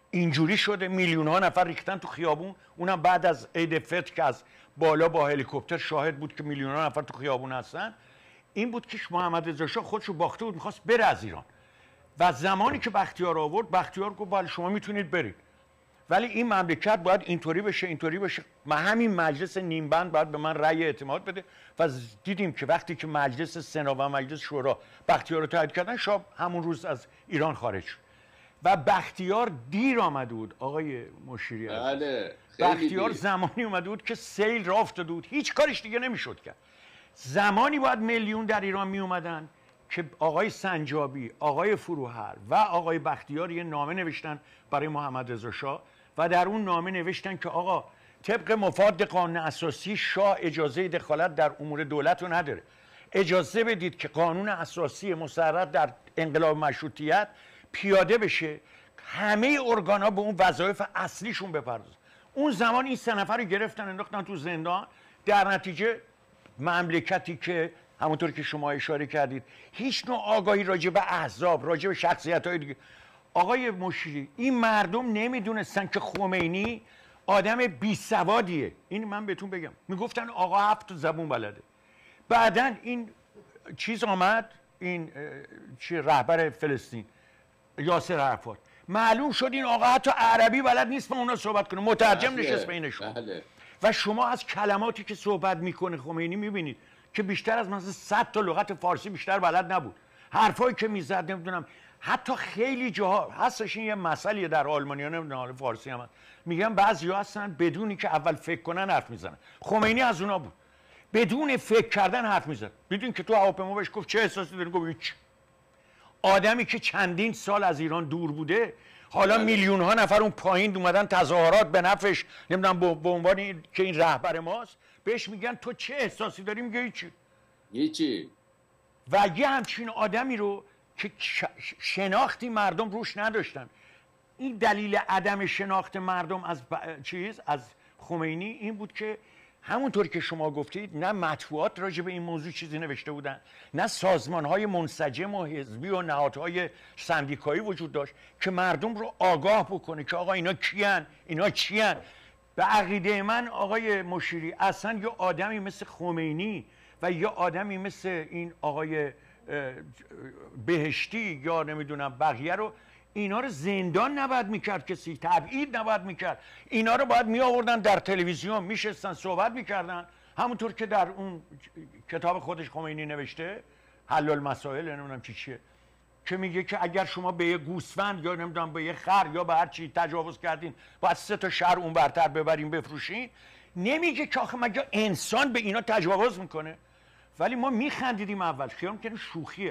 اینجوری شده میلیون ها نفر ریختن تو خیابون، اونم بعد از عید فطر که از بالا با هلیکوپتر شاهد بود که میلیون ها نفر تو خیابون هستن. این بود که محمد رضا شاه خودشو باخته بود، میخواست بره از ایران و زمانی که بختیار آورد، بختیار گفت بله شما میتونید برید، ولی این مملکت باید اینطوری بشه اینطوری بشه. همین مجلس نیمبند باید به من رأی اعتماد بده و دیدیم که وقتی که مجلس سنا و مجلس شورا بختیار رو تایید کردن، شاه همون روز از ایران خارج شد و بختیار دیر آمده بود. آقای مشیری بله بختیار زمانی اومده بود که سیل راه افتاده بود، هیچ کارش دیگه نمیشد کرد. زمانی باید میلیون در ایران می اومدن که آقای سنجابی، آقای فروهر و آقای بختیار یه نامه نوشتن برای محمد رضا شاه و در اون نامه نوشتن که آقا طبق مفاد قانون اساسی شاه اجازه دخالت در امور دولت رو نداره، اجازه بدید که قانون اساسی مسرر در انقلاب مشروطیت پیاده بشه، همه ارگان‌ها به اون وظایف اصلیشون بپردازن. اون زمان این 3 نفر رو گرفتن انداختن تو زندان، در نتیجه مملکتی که همونطور که شما اشاره کردید هیچ نوع آگاهی راجع به احزاب، راجع به شخصیت‌های دیگه. آقای مشیری این مردم نمیدونستن که خمینی آدم بیسوادیه. این من بهتون بگم، میگفتن آقا 7 زبون بلده. بعداً این چیز آمد، این رهبر فلسطین یاسر عرفات، معلوم شد این آقا حتی عربی بلد نیست با اونا صحبت کنه، مترجم نشست بینشون. و شما از کلماتی که صحبت میکنه خمینی میبینید که بیشتر از مثلا 100 تا لغت فارسی بیشتر بلد نبود. حرفایی که میزد نمیدونم، حتی خیلی جاها هستش این یه مسئله در آلمانی نمیدونم فارسی هم هست. میگن بعضیا هستن بدونی که اول فکر کنن حرف میزنن. خمینی از اونا بود، بدون فکر کردن حرف میزد. بدون که تو هواپیما بهش گفت چه احساسی داری، گفت هیچ. آدمی که چندین سال از ایران دور بوده، حالا میلیون ها نفر اون پایین اومدن تظاهرات به نفعش، نمیدونم به عنوان که این رهبر ماست، بهش میگن تو چه احساسی داری، میگه هیچی. و یه همچین آدمی رو که شناختی مردم روش نداشتن. این دلیل عدم شناخت مردم از خمینی این بود که همونطور که شما گفتید نه مطبوعات راجع به این موضوع چیزی نوشته بودن، نه سازمان‌های منسجم و حزبی و نهادهای سندیکایی وجود داشت که مردم رو آگاه بکنه که آقا اینا کیان، اینا چیان. به عقیده من آقای مشیری اصلا یه آدمی مثل خمینی و یه آدمی مثل این آقای بهشتی یا نمیدونم بقیه رو، اینا رو زندان نباید میکرد، کسی تبعید نباید میکرد، اینا رو باید میآوردن در تلویزیون میشستن صحبت میکردن، همونطور که در اون کتاب خودش خمینی نوشته حل المسائل نمیدونم چیه، که میگه که اگر شما به یه گوسفند یا نمیدونم به یه خر یا به هر چی تجاوز کردین باید 3 تا شهر اون برتر ببرین بفروشین. نمیگه که آخه مگه انسان به اینا تجاوز میکنه؟ ولی ما میخندیدیم اول، خیال میکنیم شوخیه.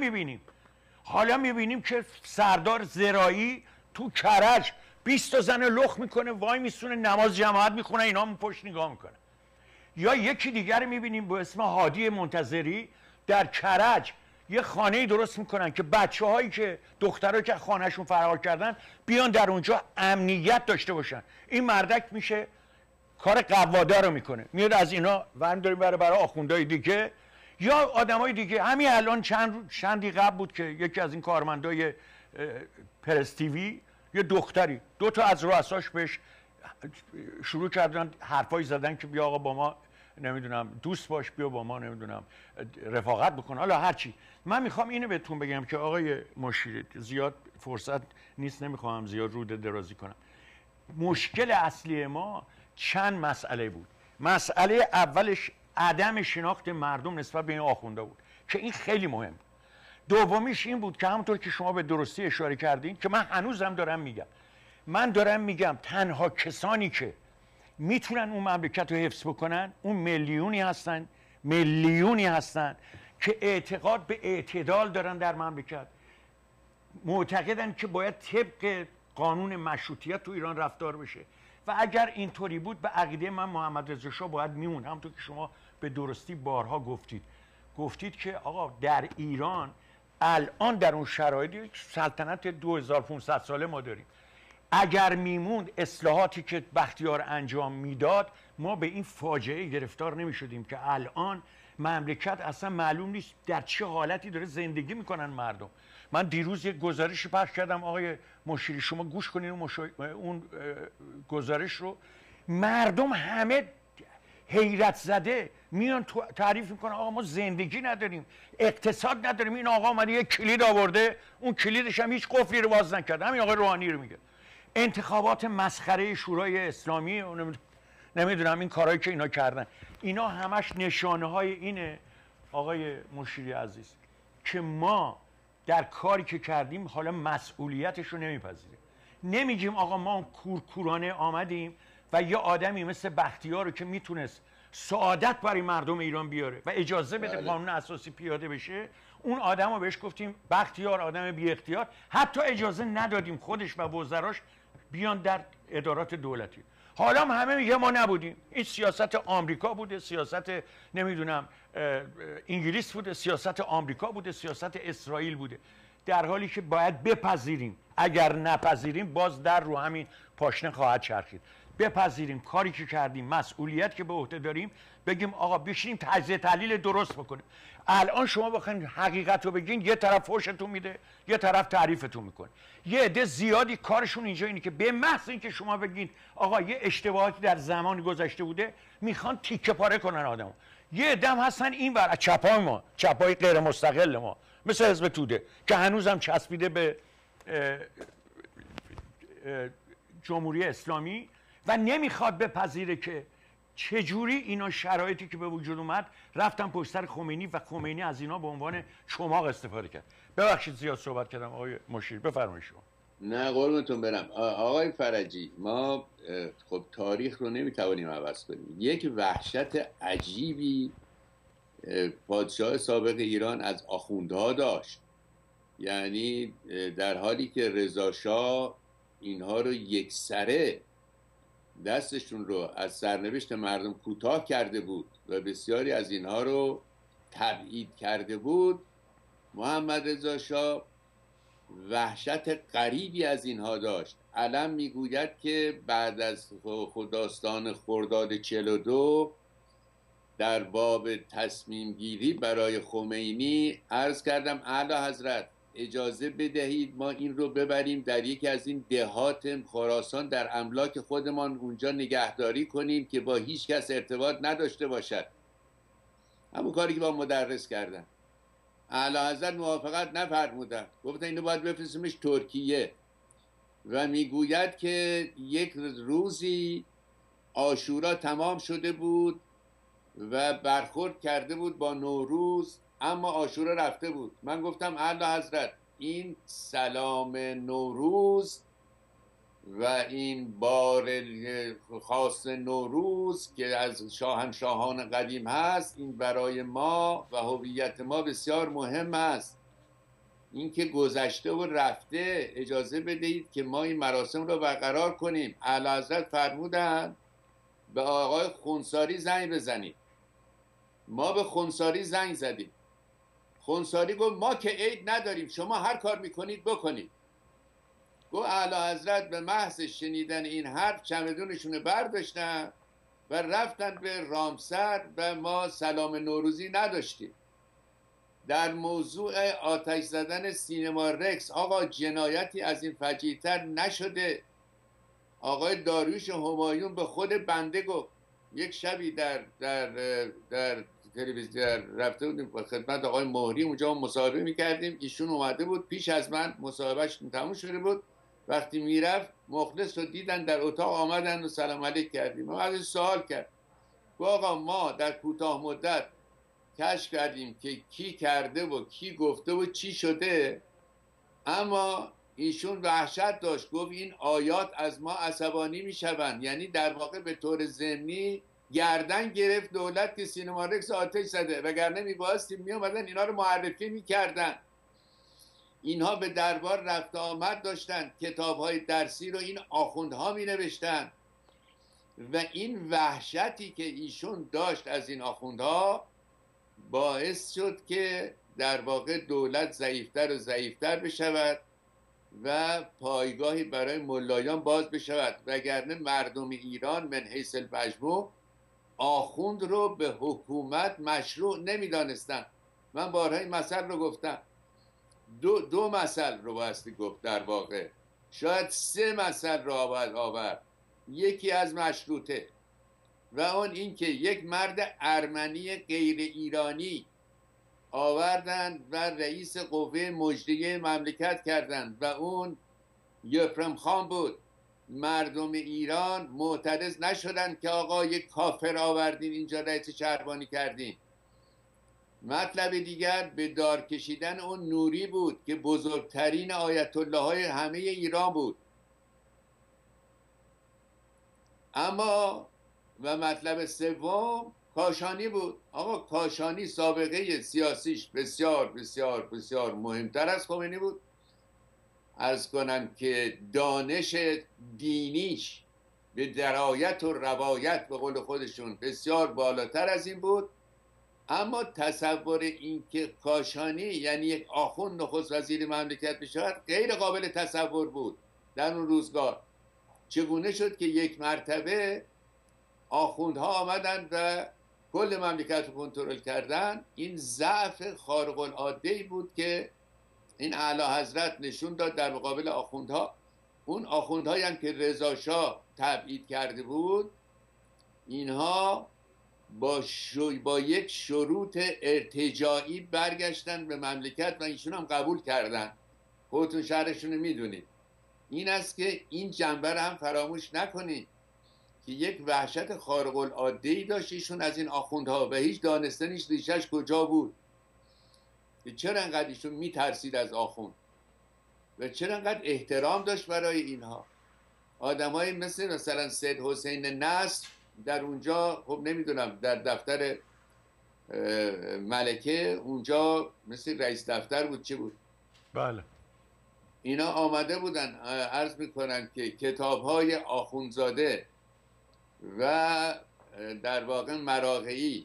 حالا میبینیم که سردار زراعی تو کرج 20 تا زن لخ میکنه، وای میسونه نماز جماعت میخونه، اینا هم پشت نگاه میکنه. یا یکی دیگر میبینیم به اسم هادی منتظری در کرج یه خانه‌ای درست میکنن که بچه‌هایی که دخترایی که خانه‌شون فرار کردن بیان در اونجا امنیت داشته باشن. این مردک میشه کار قواده رو میکنه، میاد از اینا ورم داریم برای آخوندهای دیگه یا آدمای دیگه. همین الان چندی قبل بود که یکی از این کارمندای پرس تیوی یه دختری 2 تا از رؤساش بهش شروع کردن حرفایی زدن که بیا آقا با ما نمیدونم دوست باش، بیا با ما نمیدونم رفاقت بکن. حالا هرچی، من میخوام اینو بهتون بگم که آقای مشیری، زیاد فرصت نیست، نمیخوام زیاد رو درازی کنم. مشکل اصلی ما چند مسئله بود. مسئله اولش عدم شناخت مردم نسبت به این آخونده بود که این خیلی مهم. دومیش این بود که همونطور که شما به درستی اشاره کردین که من هنوزم دارم میگم تنها کسانی که میتونن اون مملکت رو حفظ بکنن اون میلیونی هستن که اعتقاد به اعتدال دارن در مملکت، معتقدن که باید طبق قانون مشروطیت تو ایران رفتار بشه. و اگر اینطوری بود به عقیده من محمد رضا شاه باید میمون. همونطور که شما به درستی بارها گفتید که آقا در ایران الان در اون شرایطی سلطنت 2500 ساله ما داریم. اگر میموند اصلاحاتی که بختیار انجام میداد ما به این فاجعه گرفتار نمیشدیم که الان مملکت اصلا معلوم نیست در چه حالتی داره زندگی میکنن مردم. من دیروز یک گزارشی پخش کردم آقای مشیری، شما گوش کنین اون گزارش رو. مردم همه حیرت زده میان تعریف میکنن آقا ما زندگی نداریم، اقتصاد نداریم. این آقا اومده یک کلید آورده، اون کلیدش هم هیچ قفلی رو باز نکرده. همین آقای روحانی رو میگه. انتخابات مسخره شورای اسلامی، نمیدونم این کارهایی که اینا کردن، اینا همش نشانه های اینه آقای مشیری عزیز که ما در کاری که کردیم حالا مسئولیتش رو نمیپذیریم. نمیگیم آقا ما کورکورانه آمدیم و یه آدمی مثل بختیار رو که میتونست سعادت برای مردم ایران بیاره و اجازه بده قانون اساسی پیاده بشه، اون آدم رو بهش گفتیم بختیار آدم بی اختیار، حتی اجازه ندادیم خودش و وزراش بیان در ادارات دولتی. حالا هم همه میگه ما نبودیم، این سیاست آمریکا بوده، سیاست نمیدونم انگلیس بوده، سیاست آمریکا بوده، سیاست اسرائیل بوده، در حالی که باید بپذیریم. اگر نپذیریم باز در رو همین پاشنه خواهد چرخید. بپذیریم کاری که کردیم، مسئولیت که به عهده داریم، بگیم آقا بشینیم تجزیه تحلیل درست بکنیم. الان شما بخواید حقیقت رو بگین، یه طرف فحشتون میده، یه طرف تعریفتون میکنه. یه عده زیادی کارشون اینجا اینه که به محض اینکه شما بگین آقا یه اشتباهاتی در زمان گذشته بوده، میخوان تیکه پاره کنن آدمو. یه عده هستن این ور چپای ما، چپای غیر مستقل ما، مثل حزب توده که هنوزم چسبیده به جمهوری اسلامی و نمیخواد بپذیره که چجوری اینا شرایطی که به وجود اومد رفتن پشت سر خمینی و خمینی از اینا به عنوان چماق استفاده کرد. ببخشید زیاد صحبت کردم آقای مشیر، بفرمایید شما. نه قربونتون برم آقای فرجی، ما خب تاریخ رو نمیتوانیم عوض کنیم. یک وحشت عجیبی پادشاه سابق ایران از آخوندها داشت. یعنی در حالی که رضا شاه اینها رو یکسره دستشون رو از سرنوشت مردم کوتاه کرده بود و بسیاری از اینها رو تبعید کرده بود، محمد رضا شاه وحشت غریبی از اینها داشت. علم میگوید که بعد از خداستان خرداد 42 در باب تصمیم گیری برای خمینی عرض کردم اعلی حضرت اجازه بدهید ما این رو ببریم در یکی از این دهات خراسان در املاک خودمان اونجا نگهداری کنیم که با هیچ کس ارتباط نداشته باشد. همون کاری که با مدرس کردن. اعلی حضرت موافقت نفرمودن، گفتن اینو باید بفرستیمش ترکیه. و میگوید که یک روزی عاشورا تمام شده بود و برخورد کرده بود با نوروز، اما عاشورا رفته بود. من گفتم اعلی حضرت این سلام نوروز و این بار خاص نوروز که از شاهنشاهان قدیم هست، این برای ما و هویت ما بسیار مهم است. این که گذشته و رفته، اجازه بدهید که ما این مراسم رو برقرار کنیم. اعلی حضرت فرمودن به آقای خونساری زنگ بزنید. ما به خونساری زنگ زدیم. خونساری گفت ما که عید نداریم، شما هر کار میکنید بکنید. گفت اعلی حضرت به محض شنیدن این حرف چمدونشون برداشتن و رفتن به رامسر و ما سلام نوروزی نداشتیم. در موضوع آتش زدن سینما رکس آقا جنایتی از این فجیع‌تر نشده. آقای داریوش همایون به خود بنده گفت، یک شبی در تلویزیون رفته بودیم با خدمت آقای مهری، اونجا مصاحبه میکردیم، ایشون اومده بود پیش از من، مصاحبهش تموم شده بود. وقتی میرفت مخلص رو دیدن در اتاق، آمدن و سلام علیک کردیم. ما ازش سوال کرد، گفت آقا ما در کوتاه مدت کشف کردیم که کی کرده و کی گفته و چی شده، اما ایشون وحشت داشت. گفت این آیات از ما عصبانی میشوند. یعنی در واقع به طور ضمنی گردن گرفت دولت که سینما رکس آتش زده، وگرنه میبایستیم میامدن اینا رو معرفی میکردن. اینها به دربار رفت آمد داشتن، کتاب‌های درسی رو این آخوندها مینوشتن و این وحشتی که ایشون داشت از این آخوندها باعث شد که در واقع دولت ضعیفتر و ضعیفتر بشود و پایگاهی برای ملایان باز بشود. وگرنه مردم ایران من حیث المجموع آخوند رو به حکومت مشروع نمیدانستن. من بارها این مثل رو گفتم، دو مثل رو بایستی گفت در واقع، شاید سه مثل رو آورد. یکی از مشروطه و اون این که یک مرد ارمنی غیر ایرانی آوردن و رئیس قوه مجریه مملکت کردند و اون یفرم خان بود. مردم ایران معترض نشدن که آقا یک کافر آوردین اینجا رئیس شهربانی کردین. مطلب دیگر به دار کشیدن اون نوری بود که بزرگترین آیت الله های همه ایران بود. اما و مطلب سوم کاشانی بود. آقا کاشانی سابقه سیاسیش بسیار بسیار بسیار مهمتر از خمینی بود. عرض کنم که دانش دینیش به درایت و روایت به قول خودشون بسیار بالاتر از این بود. اما تصور این که کاشانی یعنی یک آخوند نخست وزیر مملکت بشود غیر قابل تصور بود در اون روزگار. چگونه شد که یک مرتبه آخوندها آمدن و کل مملکت رو کنترل کردن؟ این ضعف خارق العاده بود که این اعلی حضرت نشون داد در مقابل آخوندها. اون آخوندهایی هم که رضا شاه تبعید کرده بود، اینها با یک شروط ارتجاعی برگشتن به مملکت و ایشون هم قبول کردن. خودتون شهرشون رو میدونید. این است که این جنبه رو هم فراموش نکنید که یک وحشت خارق العاده‌ای داشت ایشون از این آخوندها و هیچ دانستنیش ریشش کجا بود که چرا انقدر ایشون میترسید از آخوند و چرا انقدر احترام داشت برای اینها. آدمایی مثلا سید حسین نصر در اونجا، خب نمیدونم در دفتر ملکه اونجا مثل رئیس دفتر بود چه بود، بله، اینا آمده بودن عرض میکنن که کتاب‌های آخوندزاده و در واقع مراغعی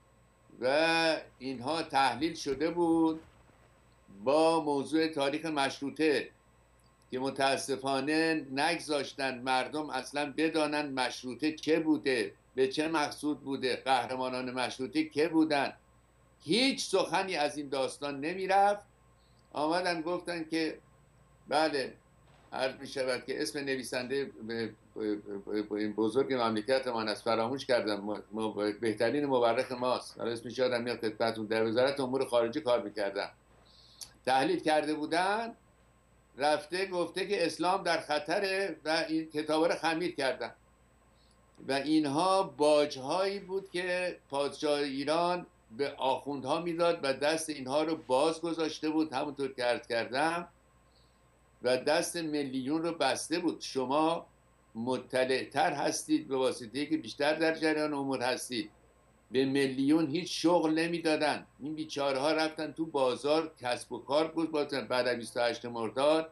و اینها تحلیل شده بود با موضوع تاریخ مشروطه که متاسفانه نگذاشتن مردم اصلا بدانن مشروطه چه بوده، به چه مقصود بوده، قهرمانان مشروطه که بودن. هیچ سخنی از این داستان نمیرفت. آمدن گفتن که بله عرض می شود که اسم نویسنده این بزرگ مملکت من از فراموش کردم، بهترین مورخ ماست، اسمش یادم میاد، خدمتتون در وزارت امور خارجه کار میکردم، تحلیل کرده بودن، رفته گفته که اسلام در خطره و این کتابا رو خمیر کردن و اینها باجهایی بود که پادشاه ایران به آخوندها میداد و دست اینها رو باز گذاشته بود، همونطور که عرض کردم، و دست ملیون رو بسته بود. شما مطلع‌تر هستید به واسطه که بیشتر در جریان امور هستید. به میلیون هیچ شغل نمیدادن. این بیچاره ها رفتن تو بازار، کسب و کار بود بعد از 28 مرداد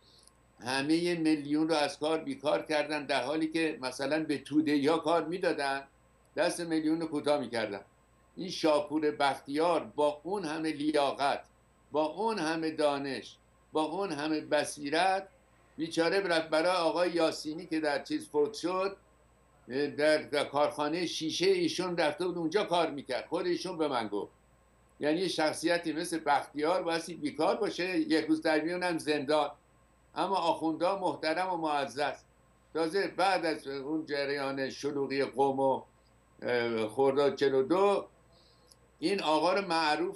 همه میلیون رو از کار بیکار کردن، در حالی که مثلا به توده‌ای ها کار میدادن، دست میلیون رو کوتاه میکردن. این شاپور بختیار با اون همه لیاقت، با اون همه دانش، با اون همه بصیرت، بیچاره رفت برای آقای یاسینی که در چیز فوت شد، در کارخانه شیشه ایشون رفته بود اونجا کار میکرد. خود ایشون به من گفت یعنی شخصیتی مثل بختیار بایستی بیکار باشه، یک روز در میونم زندان، اما آخونده محترم و معزز. تازه بعد از اون جریان شلوغی قم و خرداد 42 این آقا رو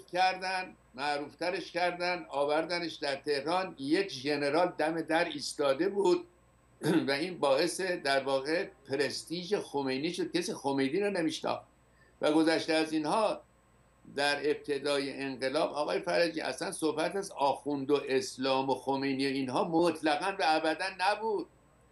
معروفترش کردن، آوردنش در تهران. یک ژنرال دم در ایستاده بود و این باعث در واقع پرستیژ خمینی شد. کسی خمینی رو نمیشناخت. و گذشته از اینها در ابتدای انقلاب آقای فرجی اصلا صحبت از آخوند و اسلام و خمینی و اینها مطلقاً و ابدا نبود.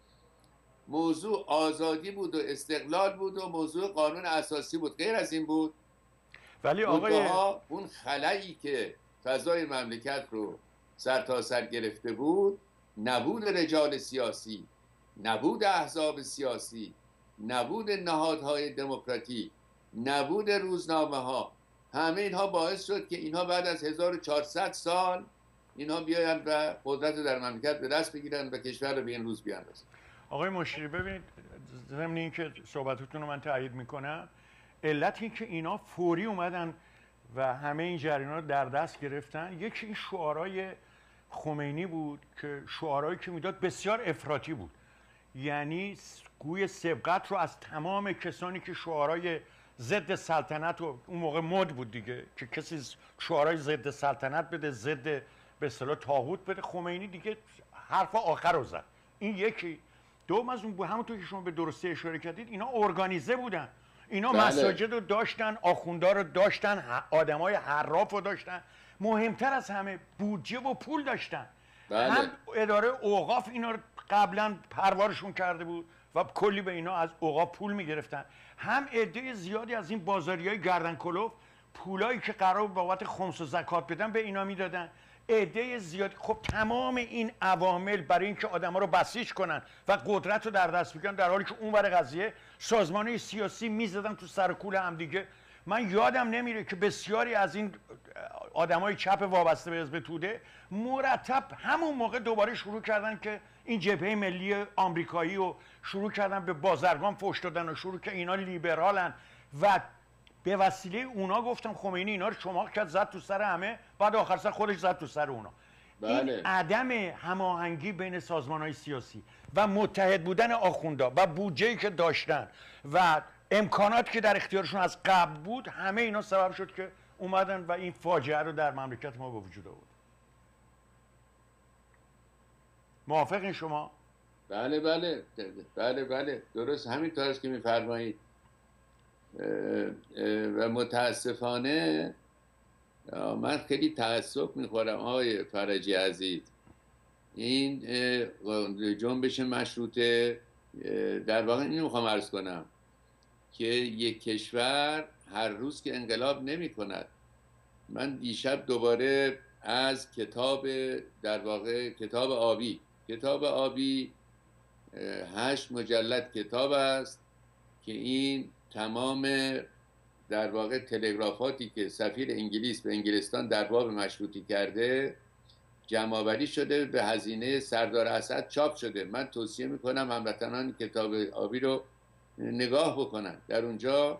موضوع آزادی بود و استقلال بود و موضوع قانون اساسی بود، غیر از این بود. ولی آقای اون خلایی که فضای مملکت رو سر تا سر گرفته بود، نبود رجال سیاسی، نبود احزاب سیاسی، نبود نهادهای دموکراتیک، نبود روزنامه ها، همه اینها باعث شد که اینها بعد از 1400 سال اینها بیاین و قدرت در مملکت به دست بگیرن و کشور رو به این روز بیاندازن. آقای مشیری ببینید، ضمن این که صحبتتون رو من تایید میکنم، علت این که اینا فوری اومدن و همه این جریان رو در دست گرفتن، یکی این شعارهای خمینی بود که شعارهایی که میداد بسیار افراطی بود، یعنی گوی سبقت رو از تمام کسانی که شعارهای ضد سلطنت و اون موقع مد بود دیگه که کسی شعارهای ضد سلطنت بده، ضد به اصطلاح طاغوت بده، خمینی دیگه حرف آخر رو زد. این یکی. دوم از اون همونطور که شما به درستی اشاره کردید، اینا ارگانیزه بودن، اینا مساجد رو داشتن، آخوندا رو داشتن، آدمای حراف رو داشتن، مهمتر از همه بودجه و پول داشتن. هم اداره اوقاف اینا رو قبلا پروارشون کرده بود و کلی به اینا از اوقاف پول میگرفتن، هم عده زیادی از این بازاریای گردن کلوف پولایی که قرار بابت خمس و زکات بدن به اینا میدادن، عده زیادی. خب تمام این عوامل برای اینکه آدما رو بسیج کنن و قدرت رو در دست بگیرن، در حالی که اون ور قضیه سازمان‌های سیاسی میزدن تو سر کول هم دیگه. من یادم نمیره که بسیاری از این آدمای چپ وابسته به حزب توده مرتب همون موقع دوباره شروع کردن که این جبهه ملی آمریکایی رو شروع کردن به بازرگان فحش دادن و شروع که اینا لیبرالن و به وسیله اونا گفتم خمینی اینا رو چماق کرد، زد تو سر همه، بعد آخر سر خودش زد تو سر اونا. این عدم هماهنگی بین سازمان‌های سیاسی و متحد بودن آخوندا و بودجه‌ای که داشتن و امکاناتی که در اختیارشون از قبل بود، همه اینا سبب شد که اومدن و این فاجعه رو در مملکت ما به وجود آورد. موافقین شما؟ بله بله بله بله درست همینطور است که می‌فرمایید. و متاسفانه من خیلی تأسف میخورم آقای فرجی عزیز، این جنبش مشروطه در واقع اینو میخوام عرض کنم که یک کشور هر روز که انقلاب نمی کند. من دیشب دوباره از کتاب در واقع کتاب آبی 8 مجلد کتاب است که این تمام در واقع تلگرافاتی که سفیر انگلیس به انگلستان در باب مشروطی کرده جمع‌آوری شده، به هزینه سردار اسد چاپ شده. من توصیه میکنم هموطنان کتاب آبی رو نگاه بکنن، در اونجا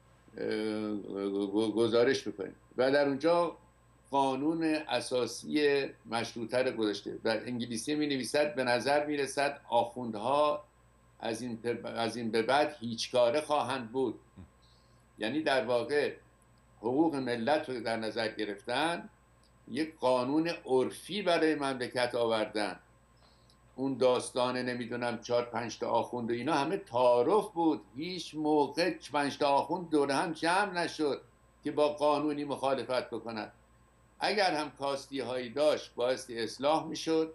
گزارش بکنید و در اونجا قانون اساسی مشروطه رو گذاشته. در انگلیسی می نویسد به نظر می رسد آخوندها از این به بعد هیچ کاره خواهند بود. یعنی در واقع حقوق ملت رو در نظر گرفتن، یک قانون عرفی برای مملکت آوردن. اون داستان نمیدونم 4-5 تا آخوند و اینا همه تعارف بود، هیچ موقع 5 تا آخوند دور هم جمع نشد که با قانونی مخالفت بکنند. اگر هم کاستی هایی داشت بایستی اصلاح میشد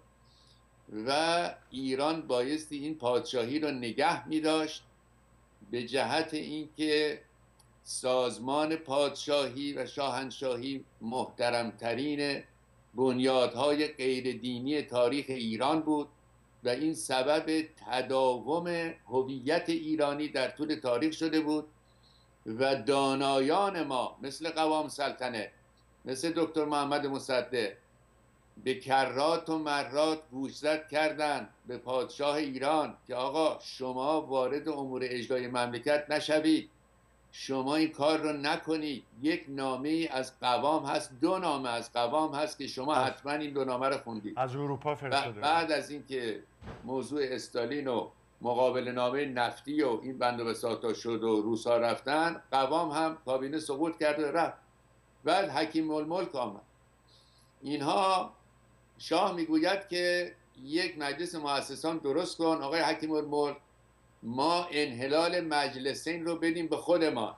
و ایران بایستی این پادشاهی رو نگه میداشت به جهت اینکه سازمان پادشاهی و شاهنشاهی محترمترین بنیادهای غیر دینی تاریخ ایران بود و این سبب تداوم هویت ایرانی در طول تاریخ شده بود و دانایان ما مثل قوام سلطنه، مثل دکتر محمد مصدق به کرات و مرات گوشزد کردند به پادشاه ایران که آقا شما وارد امور اجرای مملکت نشوید، شما این کار رو نکنید. یک نامه از قوام هست، 2 نامه از قوام هست که شما حتما این 2 نامه رو خوندید. از اروپا فرستاده. بعد از اینکه موضوع استالین و مقابل نامه نفتی و این بند و بساطا شد و روسا رفتن، قوام هم کابینه سقوط کرد و رفت. بعد حکیم الملک آمد. اینها شاه میگوید که یک مجلس مؤسسان درست کن آقای حکیم الملک، ما انحلال مجلسین رو بدیم به خودمان.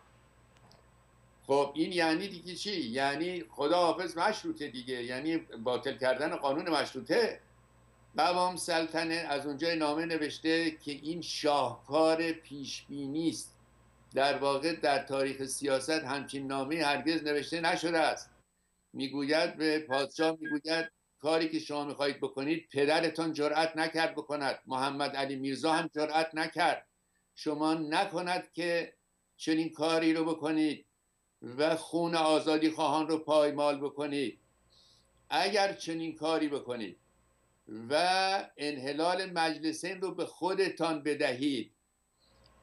خب این یعنی دیگه چی؟ یعنی خدا حافظ مشروطه دیگه، یعنی باطل کردن قانون مشروطه. قوام سلطنه از اونجای نامه نوشته که این شاهکار پیشبینی است. در واقع در تاریخ سیاست همچین نامه هرگز نوشته نشده است. میگوید به پادشاه، میگوید کاری که شما میخواهید بکنید پدرتان جرأت نکرد بکند، محمد علی میرزا هم جرأت نکرد، شما نکند که چنین کاری رو بکنید و خون آزادی خواهان رو پایمال بکنید. اگر چنین کاری بکنید و انحلال مجلسین رو به خودتان بدهید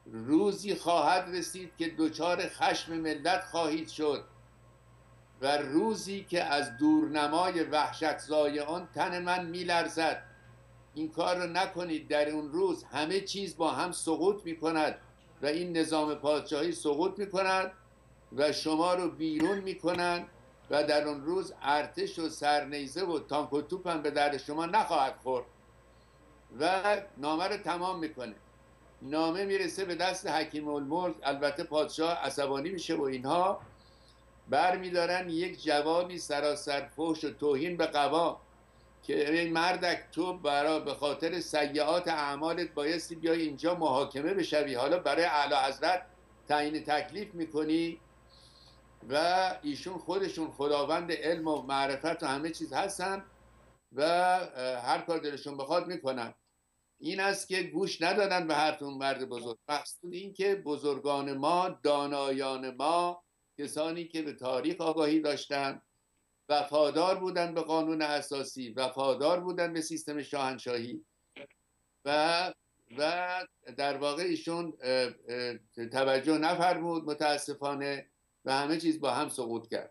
روزی خواهد رسید که دچار خشم ملت خواهید شد و روزی که از دورنمای وحشت زایعان تن من میلرزد. این کار رو نکنید. در اون روز همه چیز با هم سقوط میکند و این نظام پادشاهی سقوط میکند و شما رو بیرون میکنن و در اون روز ارتش و سرنیزه و تانک و توپ هم به درد شما نخواهد خورد. و نامه رو تمام میکنه. نامه میرسه به دست حکیم الملک. البته پادشاه عصبانی میشه و اینها برمیدارن یک جوابی سراسر فحش و توهین به قبا که ای مردک تو به خاطر سیئات اعمالت بایستی بیای اینجا محاکمه بشوی، حالا برای اعلی حضرت تعیین تکلیف میکنی. و ایشون خودشون خداوند علم و معرفت و همه چیز هستن و هر کار دلشون بخواد میکنن. این است که گوش ندادن به حرف اون مرد بزرگ. مقصود این که بزرگان ما، دانایان ما، کسانی که به تاریخ آگاهی داشتن، وفادار بودن به قانون اساسی، وفادار بودن به سیستم شاهنشاهی و در واقع ایشون توجه نفرمود متاسفانه و همه چیز با هم سقوط کرد.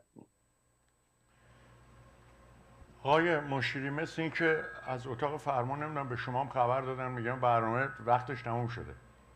آقای مشیری، مثل این که از اتاق فرمان نمیدونم به شما هم خبر دادن، میگم برنامه وقتش تموم شده.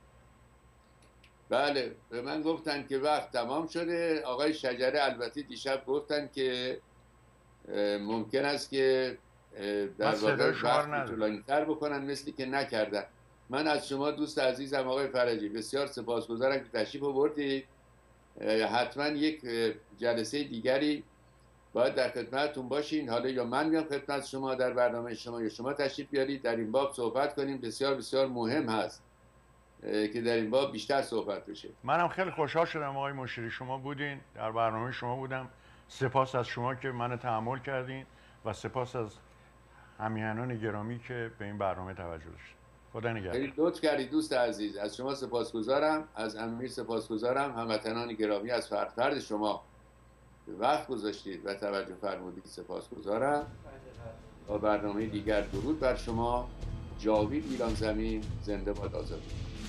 بله، به من گفتن که وقت تمام شده. آقای شجره البته دیشب گفتن که ممکن است که در واقع وقت طولانی‌تر بکنن، مثلی که نکردن. من از شما دوست عزیزم آقای فرجی بسیار سپاسگزارم که تشریف آوردید. حتما یک جلسه دیگری باید در خدمتتون باشین. حالا یا من میام خدمت شما در برنامه شما یا شما تشریف بیارید، در این باب صحبت کنیم. بسیار بسیار مهم هست که در این باب بیشتر صحبت بشه. منم خیلی خوشحال شدم آقای مشیری شما بودین، در برنامه شما بودم. سپاس از شما که منو تحمل کردین و سپاس از همیهنان گرامی که به این برنامه توجه داشتن. خدا نگهدار. خیلی لطف کردید دوست عزیز. از شما سپاسگزارم، از امیر سپاسگزارم، هموطنان گرامی از فرد شما وقت گذاشتید و توجه فرمودید سپاسگزارم. با برنامه دیگر درود بر شما. جاوید ایران زمین، زنده باد آزادی.